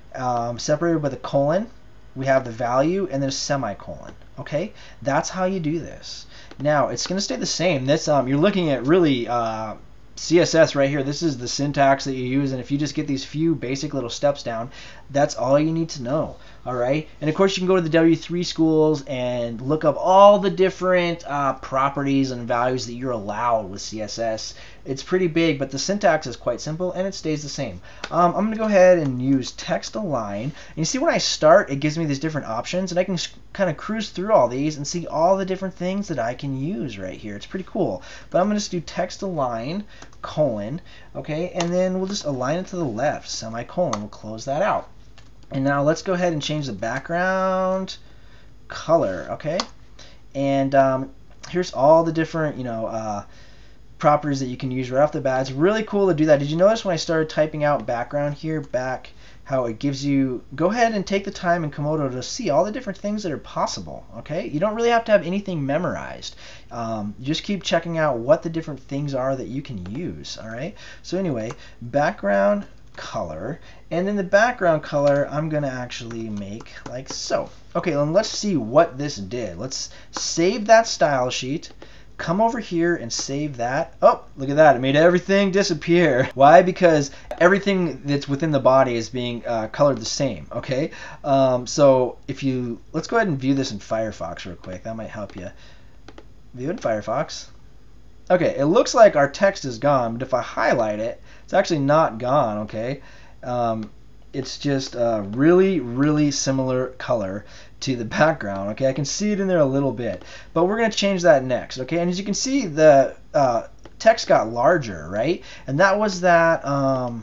um, separated by the colon. We have the value and then a semicolon. Okay, that's how you do this. Now it's going to stay the same. This um, you're looking at really uh, C S S right here. This is the syntax that you use, and if you just get these few basic little steps down, that's all you need to know. All right, and of course you can go to the W three schools and look up all the different uh, properties and values that you're allowed with C S S. It's pretty big, but the syntax is quite simple and it stays the same. Um, I'm going to go ahead and use text align. And you see when I start, it gives me these different options, and I can kind of cruise through all these and see all the different things that I can use right here. It's pretty cool. But I'm going to just do text align colon, okay, and then we'll just align it to the left, semicolon. We'll close that out. And now let's go ahead and change the background color, okay? And um, here's all the different, you know, uh, properties that you can use right off the bat. It's really cool to do that. Did you notice when I started typing out background here, back, how it gives you, go ahead and take the time in Komodo to see all the different things that are possible, okay? You don't really have to have anything memorized. Um, you just keep checking out what the different things are that you can use, all right? So anyway, background color, and then the background color I'm going to actually make like so. Okay, then let's see what this did. Let's save that style sheet. Come over here and save that. Oh, look at that. It made everything disappear. Why? Because everything that's within the body is being uh, colored the same, okay? Um, so if you, let's go ahead and view this in Firefox real quick. That might help you. View in Firefox. Okay, it looks like our text is gone, but if I highlight it, it's actually not gone, okay? Um, it's just a really, really similar color to the background, okay? I can see it in there a little bit, but we're going to change that next, okay? And as you can see, the uh, text got larger, right? And that was that um,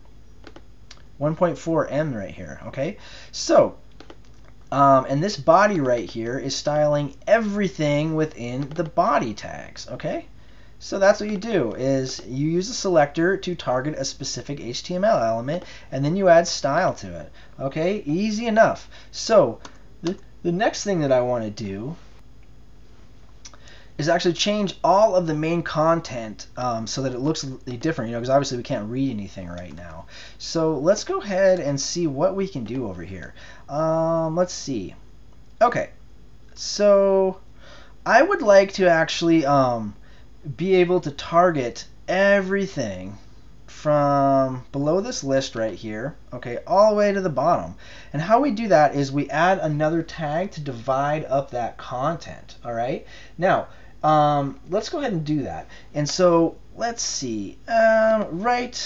one point four M right here, okay? So, um, and this body right here is styling everything within the body tags, okay? So that's what you do, is you use a selector to target a specific H T M L element, and then you add style to it. Okay, easy enough. So the, the next thing that I want to do is actually change all of the main content um, so that it looks different, you know, because obviously we can't read anything right now. So let's go ahead and see what we can do over here. Um, let's see. Okay, so I would like to actually um, be able to target everything from below this list right here, okay, all the way to the bottom. And how we do that is we add another tag to divide up that content, all right? Now, um, let's go ahead and do that. And so, let's see, um, right...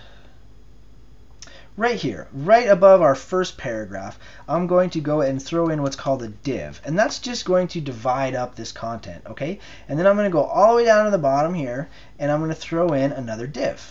Right here, right above our first paragraph, I'm going to go and throw in what's called a div. And that's just going to divide up this content, okay? And then I'm going to go all the way down to the bottom here, and I'm going to throw in another div.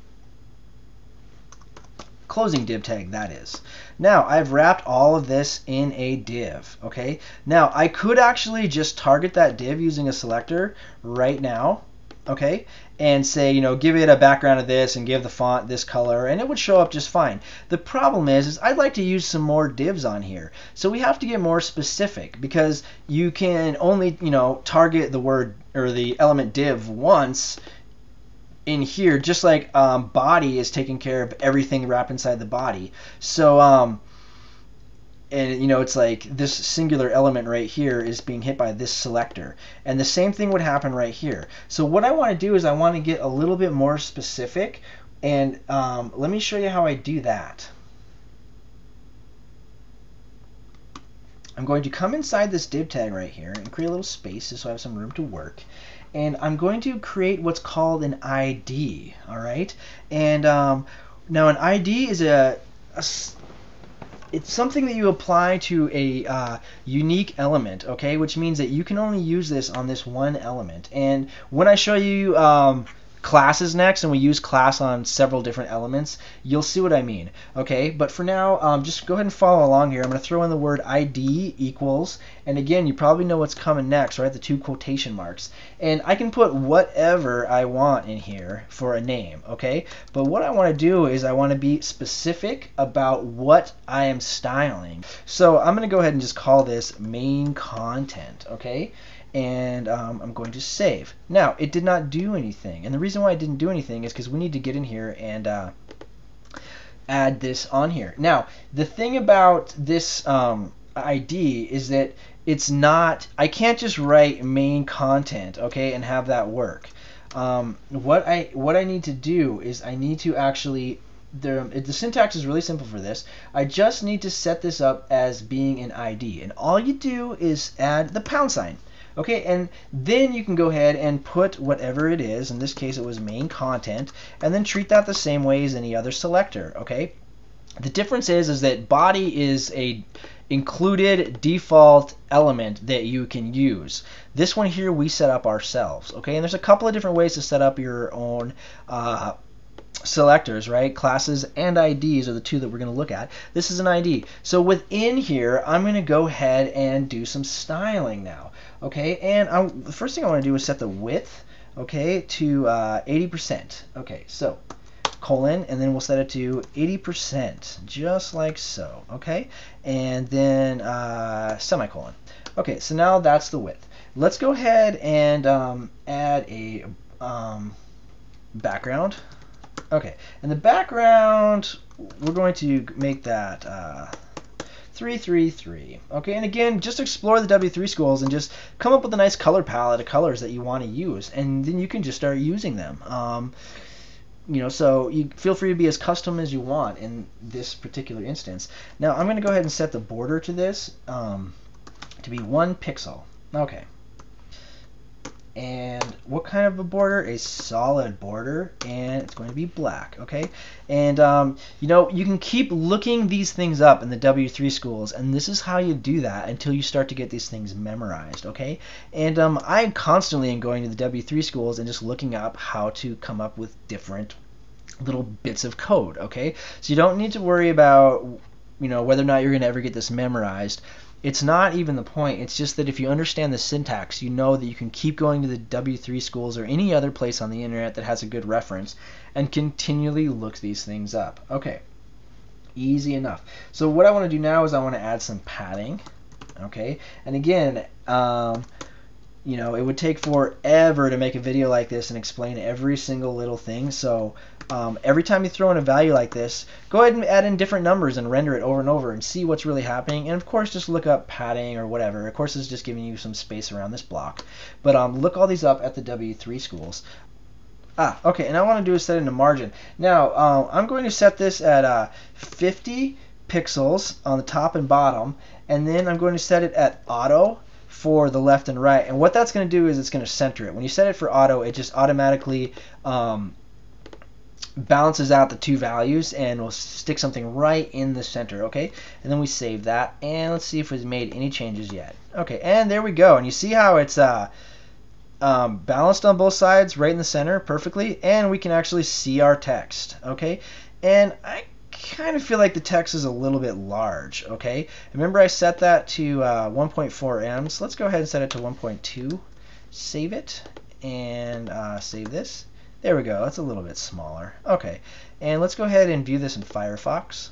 Closing div tag, that is. Now, I've wrapped all of this in a div, okay? Now, I could actually just target that div using a selector right now, okay, and say, you know, give it a background of this and give the font this color, and it would show up just fine. The problem is, is I'd like to use some more divs on here. So we have to get more specific, because you can only, you know, target the word or the element div once in here, just like um, body is taking care of everything wrapped inside the body. So, um, and you know, it's like this singular element right here is being hit by this selector, and the same thing would happen right here. So what I want to do is I want to get a little bit more specific, and um, let me show you how I do that. I'm going to come inside this div tag right here and create a little space just so I have some room to work, and I'm going to create what's called an I D, all right? And um, now an I D is a, a it's something that you apply to a uh, unique element, okay? Which means that you can only use this on this one element. And when I show you um, classes next, and we use class on several different elements, you'll see what I mean, okay? But for now, um, just go ahead and follow along here. I'm going to throw in the word I D equals, and again, you probably know what's coming next, right? The two quotation marks. And I can put whatever I want in here for a name, okay? But what I want to do is I want to be specific about what I am styling. So I'm going to go ahead and just call this main content, okay? And um, I'm going to save. Now, it did not do anything. And the reason why it didn't do anything is because we need to get in here and uh, add this on here. Now, the thing about this um, I D is that it's not, I can't just write main content, okay, and have that work. Um, what I what I need to do is I need to actually, the, the syntax is really simple for this. I just need to set this up as being an I D, and all you do is add the pound sign. Okay, and then you can go ahead and put whatever it is. In this case, it was main content, and then treat that the same way as any other selector. Okay, the difference is is that body is a included default element that you can use. This one here we set up ourselves. Okay, and there's a couple of different ways to set up your own uh, selectors, right? Classes and I Ds are the two that we're going to look at. This is an I D. So within here, I'm going to go ahead and do some styling now. Okay, and I'm, the first thing I want to do is set the width, okay, to uh, eighty percent. Okay, so colon, and then we'll set it to eighty percent, just like so. Okay, and then uh, semicolon. Okay, so now that's the width. Let's go ahead and um, add a um, background. Okay, and the background, we're going to make that uh, three three three. Okay, and again, just explore the W three schools and just come up with a nice color palette of colors that you want to use, and then you can just start using them. Um, you know, so you feel free to be as custom as you want in this particular instance. Now, I'm going to go ahead and set the border to this um, to be one pixel. Okay. And what kind of a border? A solid border, and it's going to be black, okay? And, um, you know, you can keep looking these things up in the W three schools, and this is how you do that until you start to get these things memorized, okay? And um, I constantly am going to the W three schools and just looking up how to come up with different little bits of code, okay? So you don't need to worry about, you know, whether or not you're going to ever get this memorized. It's not even the point. It's just that if you understand the syntax, you know that you can keep going to the W three schools or any other place on the internet that has a good reference and continually look these things up. Okay, easy enough. So what I want to do now is I want to add some padding. Okay, and again, um, you know, it would take forever to make a video like this and explain every single little thing. So um, every time you throw in a value like this, go ahead and add in different numbers and render it over and over and see what's really happening. And of course, just look up padding or whatever. Of course, it's just giving you some space around this block. But um, look all these up at the W three schools. Ah, okay, and I want to do is set in a margin. Now, uh, I'm going to set this at uh, fifty pixels on the top and bottom, and then I'm going to set it at auto for the left and right. And what that's going to do is it's going to center it. When you set it for auto, it just automatically um, balances out the two values and will stick something right in the center, okay? And then we save that, and let's see if we've made any changes yet. Okay, and there we go. And you see how it's uh, um, balanced on both sides, right in the center, perfectly, and we can actually see our text, okay? And I kind of feel like the text is a little bit large, okay? Remember I set that to uh, one point four M, so let's go ahead and set it to one point two. Save it, and uh, save this. There we go, that's a little bit smaller. Okay, and let's go ahead and view this in Firefox.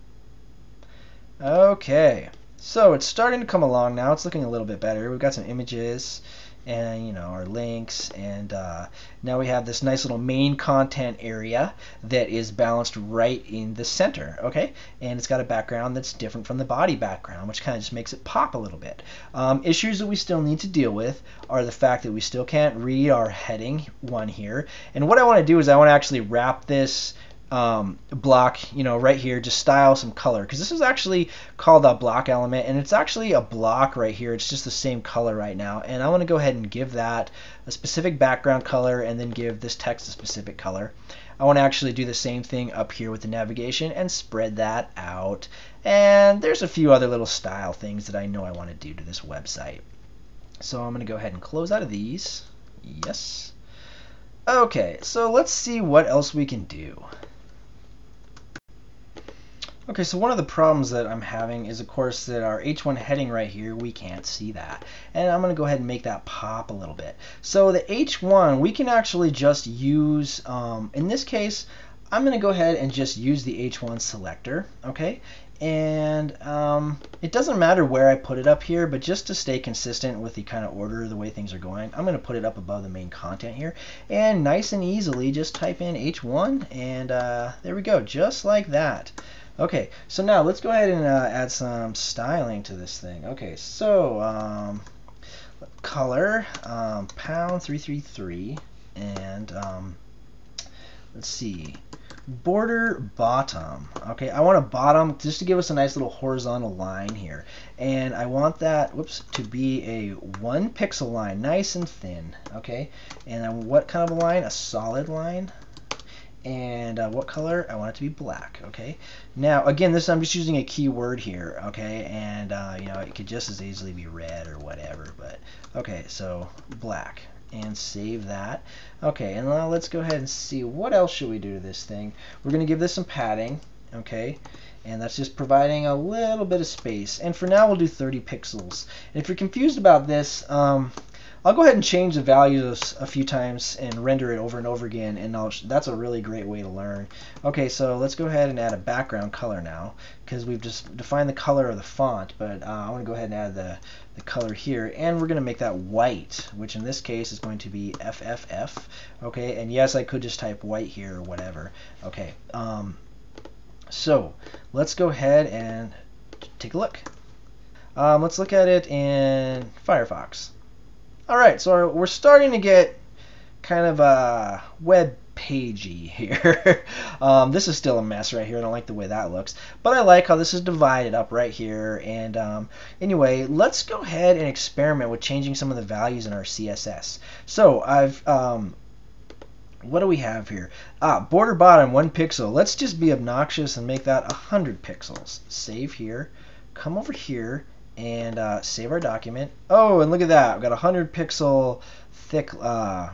Okay, so it's starting to come along now. It's looking a little bit better. We've got some images and, you know, our links, and uh, now we have this nice little main content area that is balanced right in the center, okay? And it's got a background that's different from the body background, which kind of just makes it pop a little bit. Um, issues that we still need to deal with are the fact that we still can't read our heading one here. And what I want to do is I want to actually wrap this Um, block, you know, right here, just style some color, because this is actually called a block element, and it's actually a block right here. It's just the same color right now, and I want to go ahead and give that a specific background color and then give this text a specific color. I want to actually do the same thing up here with the navigation and spread that out, and there's a few other little style things that I know I want to do to this website. So I'm going to go ahead and close out of these. Yes. Okay, so let's see what else we can do. Okay, so one of the problems that I'm having is, of course, that our H one heading right here, we can't see that. And I'm going to go ahead and make that pop a little bit. So the H one, we can actually just use, um, in this case, I'm going to go ahead and just use the H one selector, okay? And um, it doesn't matter where I put it up here, but just to stay consistent with the kind of order of the way things are going, I'm going to put it up above the main content here. And nice and easily, just type in H one, and uh, there we go, just like that. Okay, so now let's go ahead and uh, add some styling to this thing. Okay, so um, color, um, pound three three three, and um, let's see, border bottom. Okay, I want a bottom just to give us a nice little horizontal line here, and I want that, whoops, to be a one pixel line, nice and thin. Okay, and then what kind of a line? A solid line. And uh, what color? I want it to be black. Okay, now again, this I'm just using a keyword here. Okay, and uh, you know, it could just as easily be red or whatever, but okay, so black, and save that. Okay, and now let's go ahead and see what else should we do to this thing. We're going to give this some padding. Okay, and that's just providing a little bit of space, and for now we'll do thirty pixels. And if you're confused about this, um, I'll go ahead and change the values a few times and render it over and over again, and I'll, that's a really great way to learn. Okay, so let's go ahead and add a background color now, because we've just defined the color of the font, but uh, I want to go ahead and add the, the color here, and we're going to make that white, which in this case is going to be F F F. Okay, and yes, I could just type white here or whatever. Okay, um, so let's go ahead and take a look. Um, let's look at it in Firefox. Alright, so we're starting to get kind of uh, web pagey here. um, this is still a mess right here. I don't like the way that looks. But I like how this is divided up right here. And um, anyway, let's go ahead and experiment with changing some of the values in our C S S. So I've... Um, what do we have here? Ah, border bottom, one pixel. Let's just be obnoxious and make that one hundred pixels. Save here. Come over here. And uh, save our document. Oh, and look at that. I've got a one hundred pixel thick uh,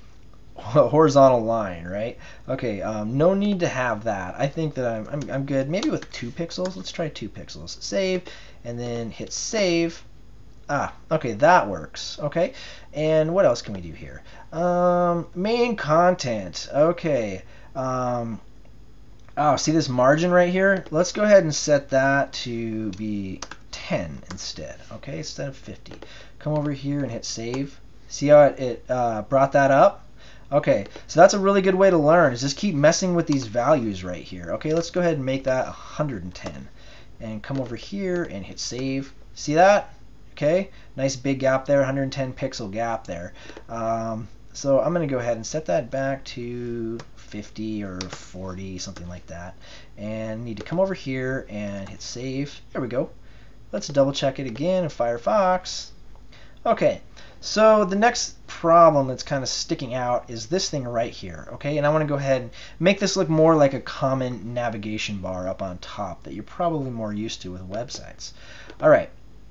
horizontal line, right? Okay, um, no need to have that. I think that I'm, I'm, I'm good. Maybe with two pixels. Let's try two pixels. Save, and then hit save. Ah, okay, that works. Okay, and what else can we do here? Um, main content. Okay. Um, oh, see this margin right here? Let's go ahead and set that to be ten instead, okay, instead of fifty. Come over here and hit save. See how it, it uh, brought that up? Okay, so that's a really good way to learn, is just keep messing with these values right here. Okay, let's go ahead and make that one hundred ten. And come over here and hit save. See that? Okay, nice big gap there, one hundred ten pixel gap there. Um, so I'm going to go ahead and set that back to fifty or forty, something like that. And need to come over here and hit save. There we go. Let's double check it again in Firefox. Okay, so the next problem that's kind of sticking out is this thing right here. Okay, and I want to go ahead and make this look more like a common navigation bar up on top that you're probably more used to with websites. All right,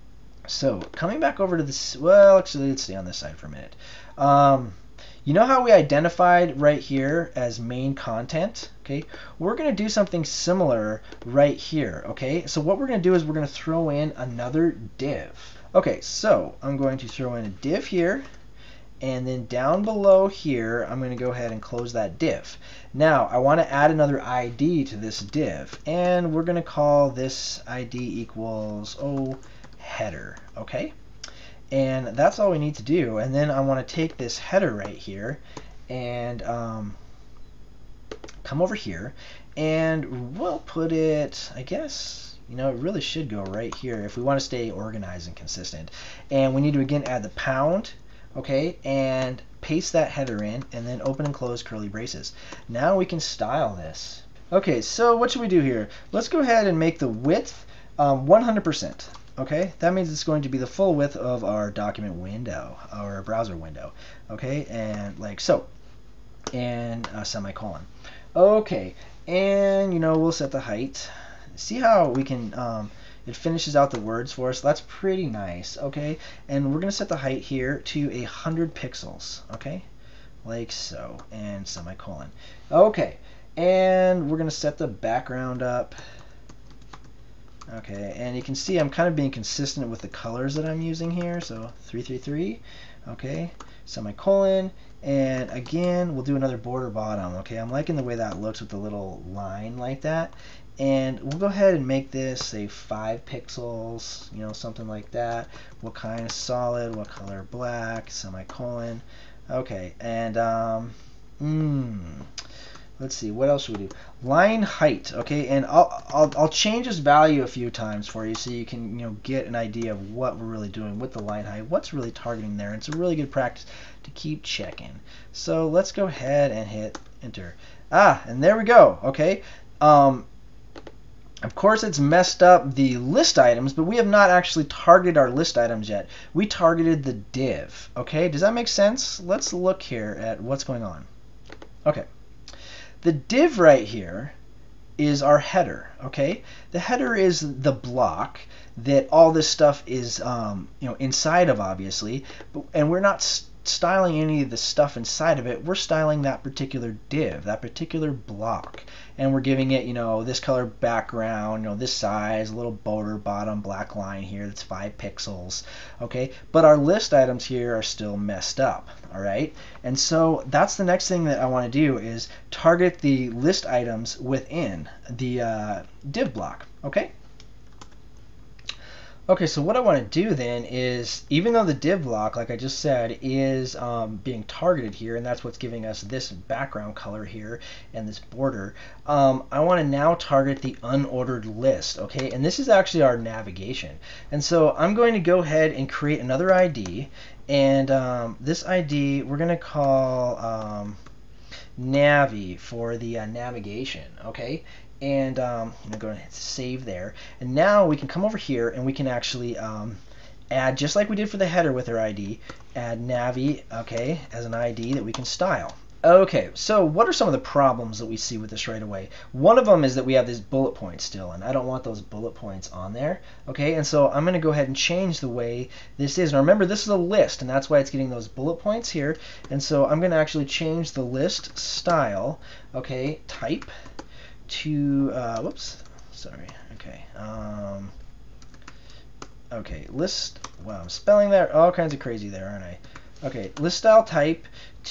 so coming back over to this, well, actually, let's stay on this side for a minute. Um, You know how we identified right here as main content? Okay, we're going to do something similar right here. Okay, so what we're going to do is we're going to throw in another div. Okay, so I'm going to throw in a div here, and then down below here, I'm going to go ahead and close that div. Now, I want to add another I D to this div, and we're going to call this I D equals, oh, header. Okay. And that's all we need to do. And then I want to take this header right here and um, come over here, and we'll put it, I guess, you know, it really should go right here if we want to stay organized and consistent. And we need to again add the pound, okay, and paste that header in, and then open and close curly braces. Now we can style this. Okay, so what should we do here? Let's go ahead and make the width um, one hundred percent. Okay, that means it's going to be the full width of our document window, our browser window. Okay, and like so, and a semicolon. Okay, and you know, we'll set the height. See how we can, um, it finishes out the words for us. That's pretty nice. Okay, and we're going to set the height here to a hundred pixels. Okay, like so, and semicolon. Okay, and we're going to set the background up. Okay, and you can see I'm kind of being consistent with the colors that I'm using here. So three three three, okay, semicolon, And again, we'll do another border bottom. Okay, I'm liking the way that looks with the little line like that. And we'll go ahead and make this, say, five pixels, you know, something like that. What kind of solid? What color? Black, semicolon. Okay, and um, mm, let's see, what else should we do? Line height, okay, and I'll, I'll, I'll change this value a few times for you so you can, you know, get an idea of what we're really doing with the line height, what's really targeting there. And it's a really good practice to keep checking. So let's go ahead and hit enter. Ah, and there we go, okay. Um, Of course, it's messed up the list items, but we have not actually targeted our list items yet. We targeted the div. Okay, does that make sense? Let's look here at what's going on. Okay, the div right here is our header. Okay, the header is the block that all this stuff is, um, you know, inside of, obviously, but, and we're not st styling any of the stuff inside of it. We're styling that particular div, that particular block, and we're giving it, you know, this color background, you know, this size, a little border bottom, black line here that's five pixels. Okay, but our list items here are still messed up. All right, and so that's the next thing that I want to do is target the list items within the uh, div block. Okay. Okay, so what I want to do then is, even though the div block, like I just said, is um, being targeted here, and that's what's giving us this background color here and this border, um, I want to now target the unordered list, okay? And this is actually our navigation. And so I'm going to go ahead and create another I D, and um, this I D we're going to call um, Navi for the uh, navigation, okay? And um, I'm going to hit save there. And now we can come over here and we can actually um, add, just like we did for the header with our I D, add Navi, okay, as an I D that we can style. Okay, so what are some of the problems that we see with this right away? One of them is that we have these bullet points still, and I don't want those bullet points on there. Okay, and so I'm going to go ahead and change the way this is. Now remember, this is a list, and that's why it's getting those bullet points here. And so I'm going to actually change the list style, okay, type, to uh, whoops, sorry. Okay, um, okay, list. Wow, I'm spelling that all kinds of crazy there, aren't I? Okay, list style type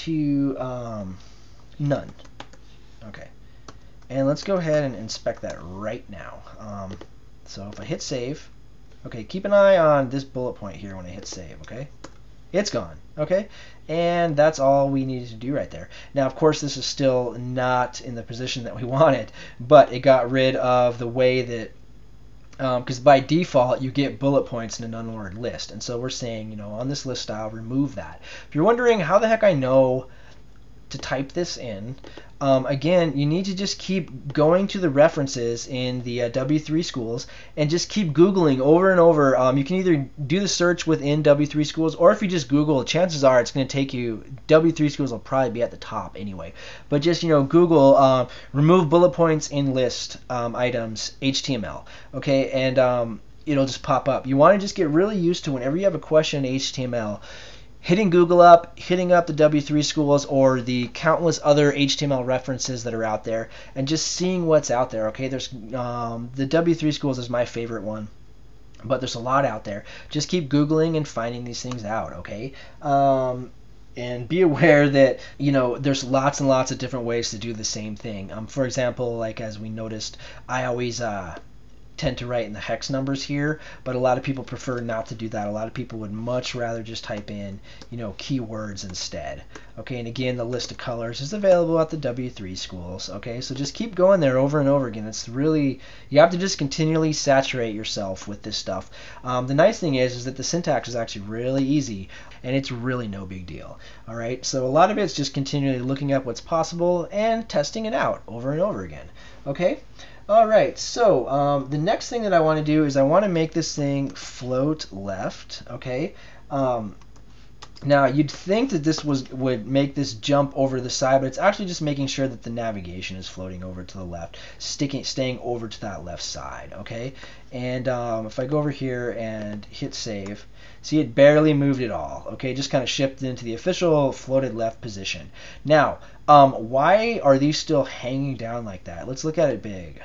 to um, none. Okay, and let's go ahead and inspect that right now. Um, so if I hit save, okay, keep an eye on this bullet point here when I hit save. Okay. It's gone, okay? And that's all we needed to do right there. Now, of course, this is still not in the position that we wanted, but it got rid of the way that, because um, by default, you get bullet points in an unordered list. And so we're saying, you know, on this list style, remove that. If you're wondering how the heck I know to type this in, um, again, you need to just keep going to the references in the uh, W three schools and just keep Googling over and over. Um, you can either do the search within W three schools, or if you just Google, chances are it's going to take you, W three schools will probably be at the top anyway. But just, you know, Google uh, remove bullet points in list um, items H T M L, okay, and um, it'll just pop up. You want to just get really used to whenever you have a question in H T M L, hitting Google up, hitting up the W three schools or the countless other H T M L references that are out there, and just seeing what's out there. Okay, there's um, the W three schools is my favorite one, but there's a lot out there. Just keep Googling and finding these things out. Okay. Um, and be aware that, you know, there's lots and lots of different ways to do the same thing. Um, for example, like as we noticed, I always uh, tend to write in the hex numbers here, but a lot of people prefer not to do that. A lot of people would much rather just type in, you know, keywords instead. Okay, and again, the list of colors is available at the W three schools. Okay, so just keep going there over and over again. It's really, you have to just continually saturate yourself with this stuff. Um, the nice thing is, is that the syntax is actually really easy, and it's really no big deal. All right, so a lot of it's just continually looking up what's possible and testing it out over and over again. Okay. All right, so um, the next thing that I want to do is I want to make this thing float left, okay? Um, now, you'd think that this was would make this jump over the side, but it's actually just making sure that the navigation is floating over to the left, sticking, staying over to that left side, okay? And um, if I go over here and hit save, see, it barely moved at all, okay? Just kind of shifted into the official floated left position. Now, um, why are these still hanging down like that? Let's look at it big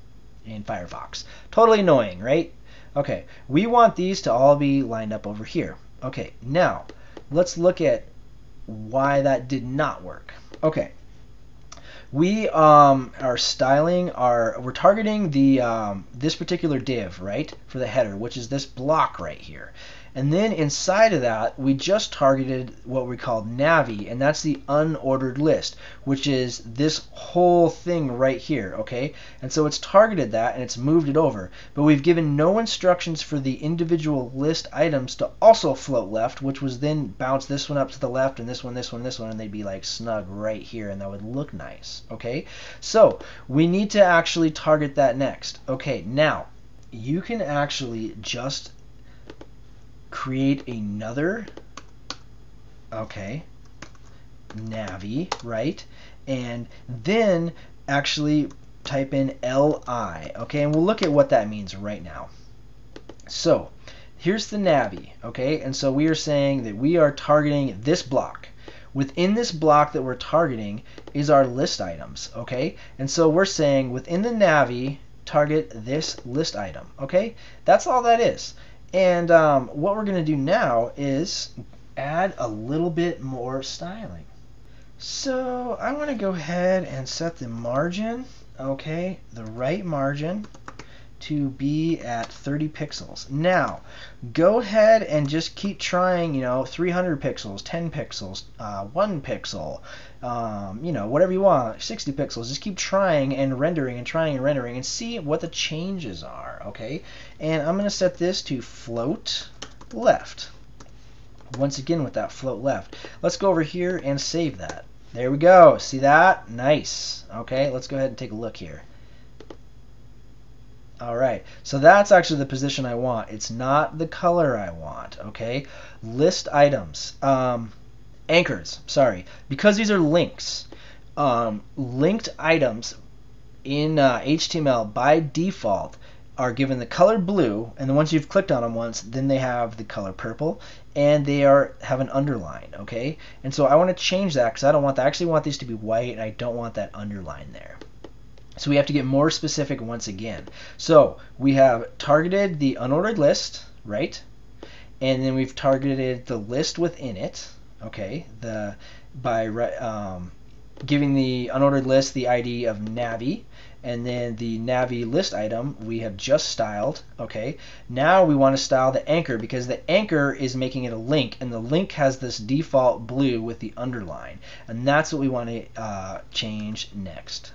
in Firefox. Totally annoying, right? Okay, we want these to all be lined up over here. Okay, now let's look at why that did not work. Okay. We um, are styling our, we're targeting the um, this particular div, right, for the header, which is this block right here. And then inside of that, we just targeted what we called Navi, and that's the unordered list, which is this whole thing right here, okay? And so it's targeted that, and it's moved it over. But we've given no instructions for the individual list items to also float left, which was then bounce this one up to the left, and this one, this one, this one, and they'd be like snug right here, and that would look nice, okay? So we need to actually target that next. Okay, now, you can actually just create another, okay, Navi, right? And then actually type in L I, okay? And we'll look at what that means right now. So here's the Navi, okay? And so we are saying that we are targeting this block. Within this block that we're targeting is our list items, okay? And so we're saying within the Navi, target this list item, okay? That's all that is. And um, what we're going to do now is add a little bit more styling. So I want to go ahead and set the margin, okay, the right margin to be at thirty pixels. Now, go ahead and just keep trying, you know, three hundred pixels, ten pixels, uh, one pixel, um, you know, whatever you want, sixty pixels. Just keep trying and rendering and trying and rendering and see what the changes are, okay? And I'm going to set this to float left. Once again with that float left. Let's go over here and save that. There we go. See that? Nice. Okay, let's go ahead and take a look here. Alright, so that's actually the position I want. It's not the color I want, okay? List items. Um, anchors, sorry. Because these are links, um, linked items in uh, H T M L by default are given the color blue, and then once you've clicked on them once, then they have the color purple, and they are have an underline, okay? And so I want to change that because I don't want that. I actually want these to be white, and I don't want that underline there. So we have to get more specific once again. So we have targeted the unordered list, right? And then we've targeted the list within it, okay? The by um, giving the unordered list the I D of Navi, and then the Navi list item we have just styled, okay? Now we want to style the anchor because the anchor is making it a link, and the link has this default blue with the underline, and that's what we want to uh, change next.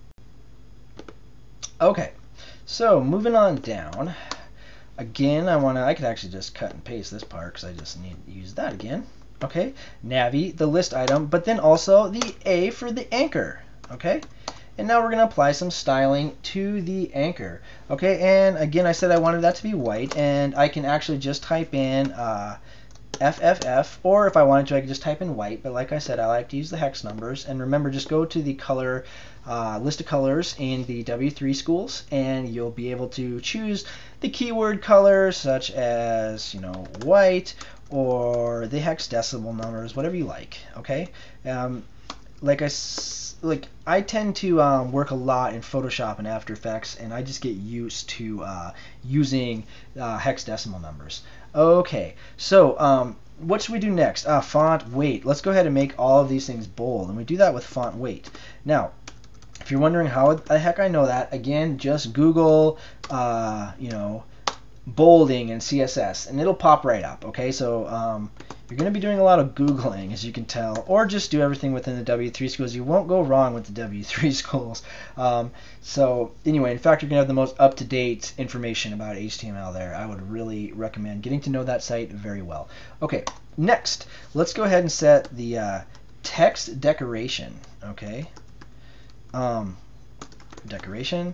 Okay, so moving on down. Again, I want to, I could actually just cut and paste this part because I just need to use that again. Okay, Navi, the list item, but then also the A for the anchor. Okay, and now we're going to apply some styling to the anchor. Okay, and again, I said I wanted that to be white, and I can actually just type in uh, F F F, or if I wanted to, I could just type in white, but like I said, I like to use the hex numbers. And remember, just go to the color uh, list of colors in the W three schools, and you'll be able to choose the keyword colors such as, you know, white, or the hex decimal numbers, whatever you like, okay? Um, like I like I tend to um, work a lot in Photoshop and After Effects, and I just get used to uh, using uh, hex decimal numbers. Okay, so um, what should we do next? Ah, font weight. Let's go ahead and make all of these things bold, and we do that with font weight. Now, if you're wondering how the heck I know that, again, just Google, uh, you know, bolding and C S S, and it'll pop right up. Okay, so um, you're going to be doing a lot of Googling, as you can tell, or just do everything within the W three schools. You won't go wrong with the W three schools. Um, so anyway, in fact, you're going to have the most up-to-date information about H T M L there. I would really recommend getting to know that site very well. Okay, next, let's go ahead and set the uh, text decoration. Okay, um, decoration.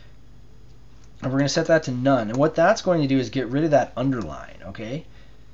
And we're going to set that to none. And what that's going to do is get rid of that underline, okay?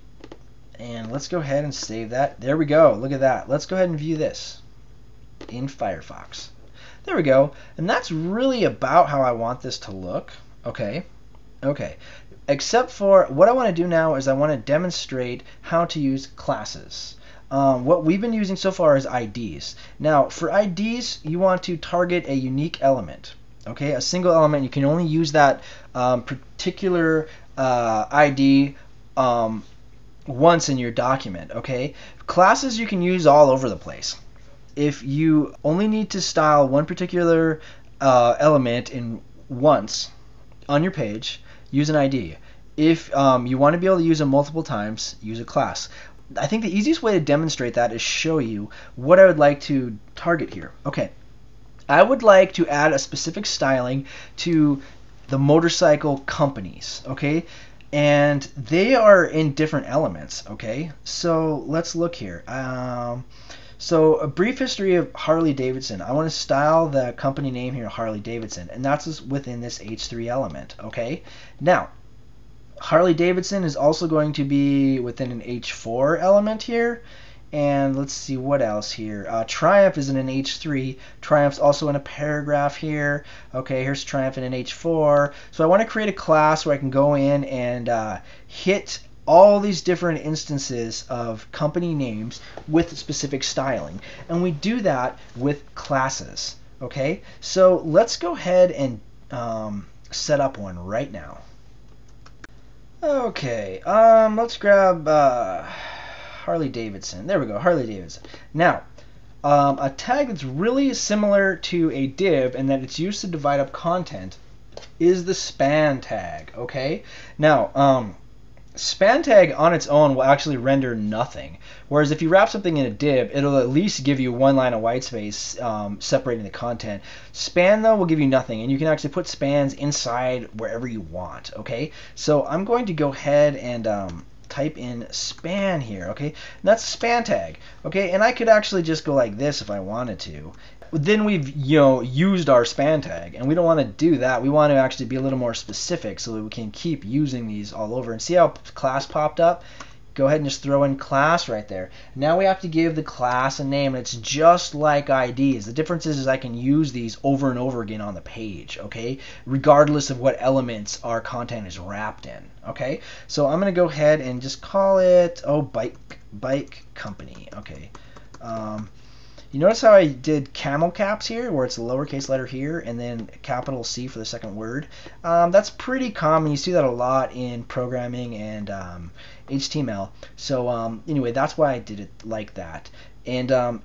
And let's go ahead and save that. There we go. Look at that. Let's go ahead and view this in Firefox. There we go. And that's really about how I want this to look, okay? Okay. Except for what I want to do now is I want to demonstrate how to use classes. Um, what we've been using so far is I Ds. Now, for I Ds, you want to target a unique element. Okay, a single element. You can only use that um, particular uh, I D um, once in your document, okay? Classes you can use all over the place. If you only need to style one particular uh, element in once on your page, use an I D. If um, you want to be able to use them multiple times, use a class. I think the easiest way to demonstrate that is show you what I would like to target here. Okay, I would like to add a specific styling to the motorcycle companies, okay? And they are in different elements, okay? So let's look here. Um, so a brief history of Harley Davidson. I want to style the company name here Harley Davidson, and that's within this H three element, okay? Now, Harley Davidson is also going to be within an H four element here. And let's see what else here. Uh, Triumph is in an H three. Triumph's also in a paragraph here. Okay, here's Triumph in an H four. So I want to create a class where I can go in and uh, hit all these different instances of company names with specific styling. And we do that with classes. Okay, so let's go ahead and um, set up one right now. Okay, um, let's grab... Uh, Harley Davidson. There we go, Harley Davidson. Now, um, a tag that's really similar to a div and that it's used to divide up content is the span tag, okay? Now, um, span tag on its own will actually render nothing, whereas if you wrap something in a div, it'll at least give you one line of white space um, separating the content. Span, though, will give you nothing, and you can actually put spans inside wherever you want, okay? So I'm going to go ahead and... Um, type in span here, okay? And that's span tag, okay? And I could actually just go like this if I wanted to. Then we've, you know, used our span tag, and we don't want to do that. We want to actually be a little more specific so that we can keep using these all over. And see how class popped up? Go ahead and just throw in class right there. Now we have to give the class a name, and it's just like I Ds. The difference is, is I can use these over and over again on the page, okay? Regardless of what elements our content is wrapped in, okay? So I'm going to go ahead and just call it, oh, bike, bike company, okay? Um, you notice how I did camel caps here, where it's a lowercase letter here, and then capital C for the second word? Um, that's pretty common. You see that a lot in programming and um, H T M L. So um, anyway, that's why I did it like that. And um,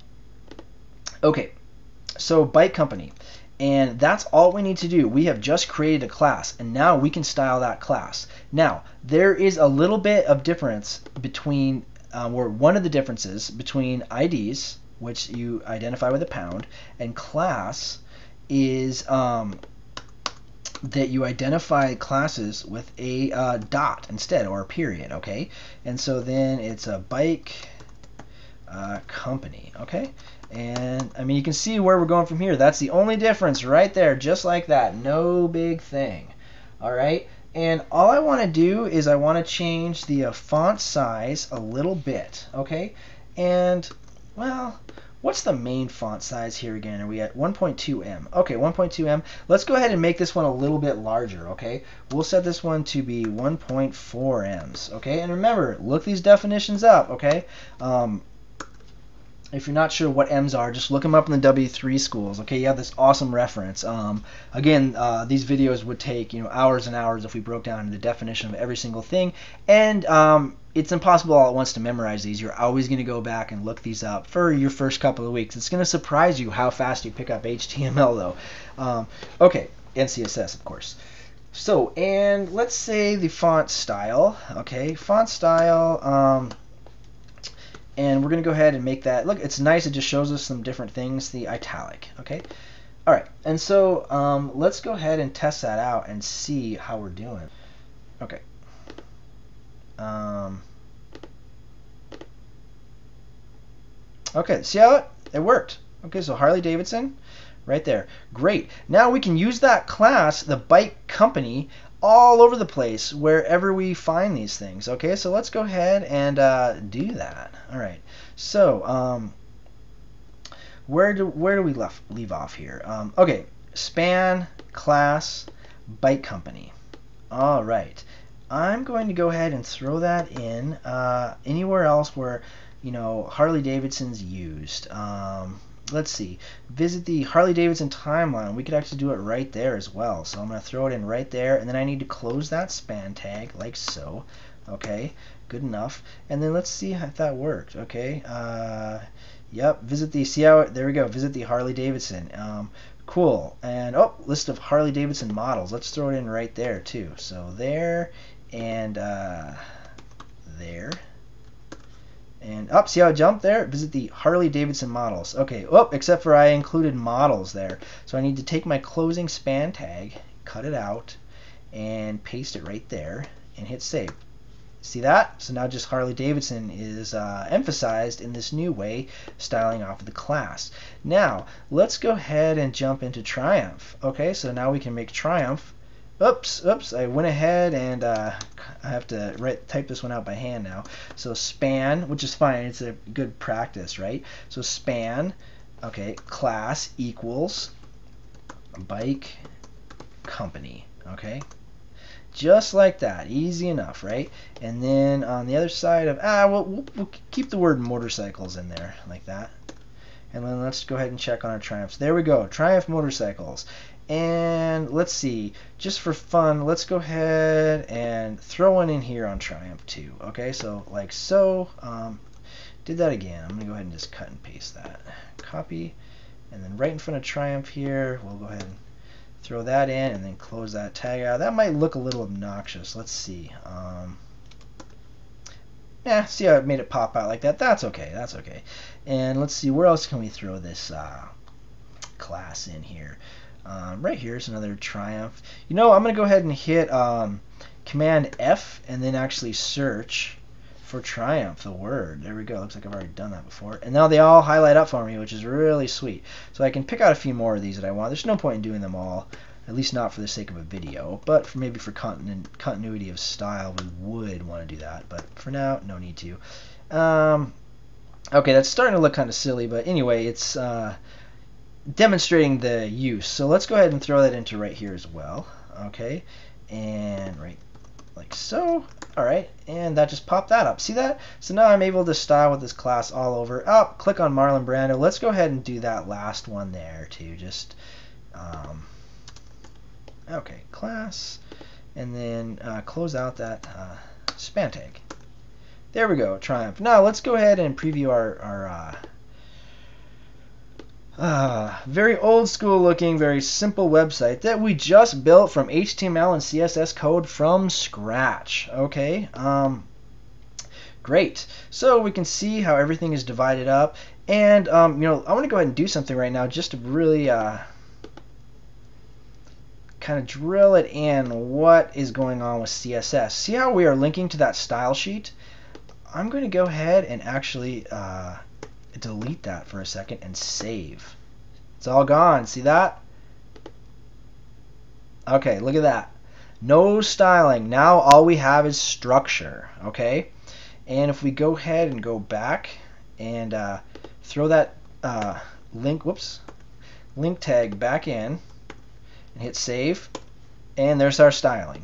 okay, so bike company. And that's all we need to do. We have just created a class, and now we can style that class. Now, there is a little bit of difference between, um, or one of the differences between I Ds, which you identify with a pound, and class is um, that you identify classes with a uh, dot instead, or a period, okay? And so then it's a bike uh, company, okay? And I mean, you can see where we're going from here. That's the only difference right there, just like that. No big thing, all right? And all I want to do is I want to change the uh, font size a little bit, okay? And well, what's the main font size here again? Are we at one point two M? Okay, one point two M. Let's go ahead and make this one a little bit larger, okay? We'll set this one to be one point four M's, okay? And remember, look these definitions up, okay? Um, if you're not sure what M's are, just look them up in the W three schools, okay? You have this awesome reference. Um, again, uh, these videos would take, you know, hours and hours if we broke down the definition of every single thing. And um, it's impossible all at once to memorize these. You're always going to go back and look these up for your first couple of weeks. It's going to surprise you how fast you pick up H T M L, though. Um, okay, and C S S, of course. So, and let's say the font style, okay? Font style, um, and we're going to go ahead and make that, look, it's nice. It just shows us some different things, the italic, okay? All right, and so um, let's go ahead and test that out and see how we're doing. Okay. Um, okay, see how it, it worked. Okay, so Harley Davidson, right there. Great. Now we can use that class, the bike company, all over the place, wherever we find these things. Okay, so let's go ahead and uh, do that. All right, so um, where do where do we left leave off here? Um, okay, span class bike company. All right. I'm going to go ahead and throw that in uh, anywhere else where, you know, Harley Davidson's used. Um, let's see. Visit the Harley Davidson timeline. We could actually do it right there as well. So I'm going to throw it in right there, and then I need to close that span tag like so. Okay, good enough. And then let's see if that worked. Okay, uh, yep, visit the, see how, there we go, visit the Harley Davidson. Um, cool. And, oh, list of Harley Davidson models. Let's throw it in right there too. So there, and uh, there. And up, oh, see how it jumped there? Visit the Harley Davidson models. Okay, oh, except for I included models there. So I need to take my closing span tag, cut it out, and paste it right there, and hit save. See that? So now just Harley Davidson is uh, emphasized in this new way, styling off of the class. Now, let's go ahead and jump into Triumph. Okay, so now we can make Triumph. Oops, oops, I went ahead and uh, I have to write, type this one out by hand now. So span, which is fine, it's a good practice, right? So span, okay, class equals bike company, okay? Just like that, easy enough, right? And then on the other side of, ah, we'll, we'll, we'll keep the word motorcycles in there, like that. And then let's go ahead and check on our Triumphs. There we go, Triumph motorcycles. And let's see, just for fun, let's go ahead and throw one in here on Triumph too. Okay, so like so, um, did that again. I'm gonna go ahead and just cut and paste that. Copy, and then right in front of Triumph here, we'll go ahead and throw that in and then close that tag out. That might look a little obnoxious. Let's see. Um, yeah, see how it made it pop out like that? That's okay. That's okay. And let's see, where else can we throw this uh, class in here? Um, right here is another Triumph. You know, I'm going to go ahead and hit um, Command F and then actually search for Triumph, the word. There we go. Looks like I've already done that before. And now they all highlight up for me, which is really sweet. So I can pick out a few more of these that I want. There's no point in doing them all, at least not for the sake of a video. But for maybe for continu continuity of style, we would want to do that. But for now, no need to. Um, okay, that's starting to look kind of silly, but anyway, it's uh, demonstrating the use. So let's go ahead and throw that into right here as well. Okay, and right like so. Alright, and that just popped that up. See that? So now I'm able to style with this class all over. Oh, click on Marlon Brando. Let's go ahead and do that last one there too. Just, um, okay, class, and then uh, close out that uh, span tag. There we go, Triumph. Now let's go ahead and preview our, our uh, Uh, very old school looking, very simple website that we just built from H T M L and C S S code from scratch. Okay, um, great. So we can see how everything is divided up, and um, you know, I want to go ahead and do something right now just to really uh, kind of drill it in what is going on with C S S. See how we are linking to that style sheet? I'm going to go ahead and actually uh, delete that for a second and save. It's all gone. See that? Okay, look at that. No styling. Now all we have is structure. Okay, and if we go ahead and go back and uh, throw that uh, link, whoops, link tag back in and hit save, and there's our styling.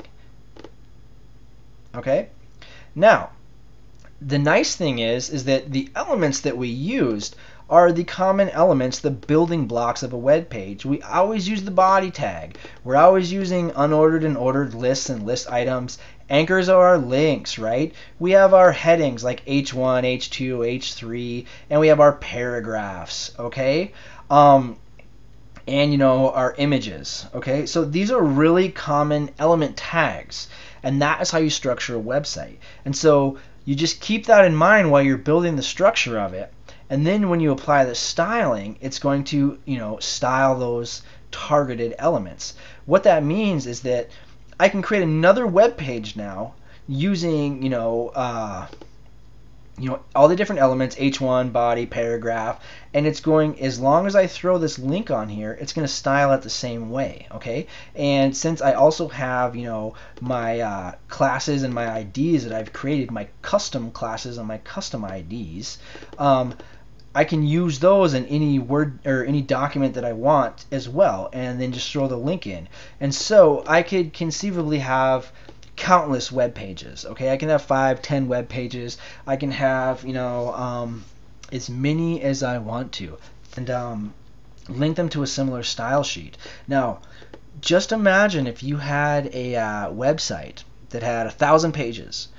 Okay, now the nice thing is, is that the elements that we used are the common elements, the building blocks of a web page. We always use the body tag. We're always using unordered and ordered lists and list items. Anchors are our links, right? We have our headings like H one, H two, H three, and we have our paragraphs, okay? Um, and, you know, our images, okay? So these are really common element tags, and that is how you structure a website. And so you just keep that in mind while you're building the structure of it, and then when you apply the styling, it's going to, you know, style those targeted elements. What that means is that I can create another web page now using, you know, uh, you know, all the different elements, H one, body, paragraph, and it's going, as long as I throw this link on here, it's going to style it the same way, okay? And since I also have, you know, my uh, classes and my I Ds that I've created, my custom classes and my custom I Ds, um, I can use those in any Word or any document that I want as well, and then just throw the link in. And so I could conceivably have countless web pages. Okay, I can have five, ten web pages. I can have, you know, um, as many as I want to, and um, link them to a similar style sheet. Now, just imagine if you had a uh, website that had a thousand pages,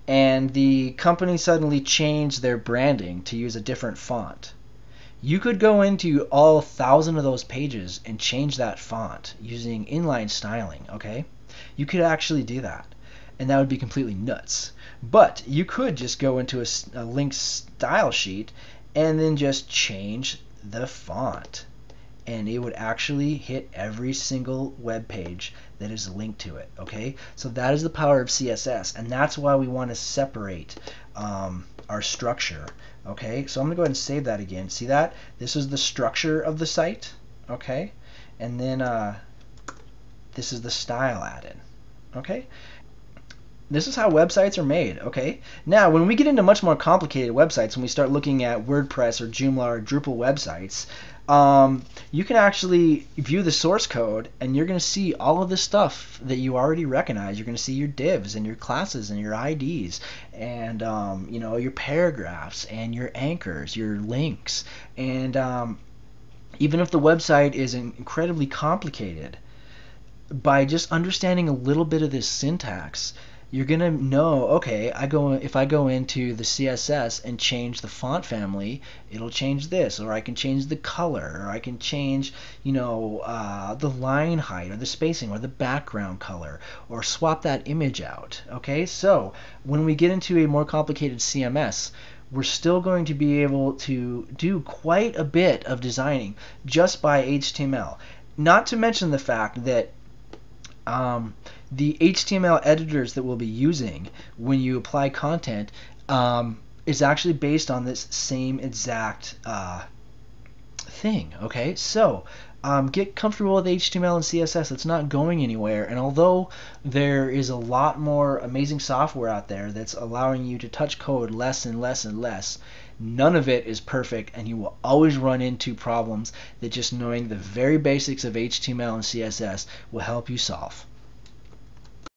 and the company suddenly changed their branding to use a different font. You could go into all thousand of those pages and change that font using inline styling, okay? You could actually do that, and that would be completely nuts. But you could just go into a, a link style sheet and then just change the font, and it would actually hit every single web page that is linked to it, okay? So that is the power of C S S, and that's why we want to separate um, our structure, okay? So I'm going to go ahead and save that again. See that? This is the structure of the site, okay? And then uh, this is the style added, okay? This is how websites are made, okay? Now, when we get into much more complicated websites, when we start looking at WordPress or Joomla or Drupal websites, um, you can actually view the source code, and you're going to see all of the stuff that you already recognize. You're going to see your divs and your classes and your I Ds and um, you know, your paragraphs and your anchors, your links. And um, even if the website is incredibly complicated, by just understanding a little bit of this syntax, you're gonna know, okay, I go if I go into the C S S and change the font family, it'll change this, or I can change the color, or I can change, you know, uh, the line height, or the spacing, or the background color, or swap that image out. Okay, so when we get into a more complicated C M S, we're still going to be able to do quite a bit of designing just by H T M L. Not to mention the fact that Um, the H T M L editors that we'll be using when you apply content um, is actually based on this same exact uh, thing. Okay, so um, get comfortable with H T M L and C S S. It's not going anywhere, and although there is a lot more amazing software out there that's allowing you to touch code less and less and less, none of it is perfect, and you will always run into problems that just knowing the very basics of H T M L and C S S will help you solve.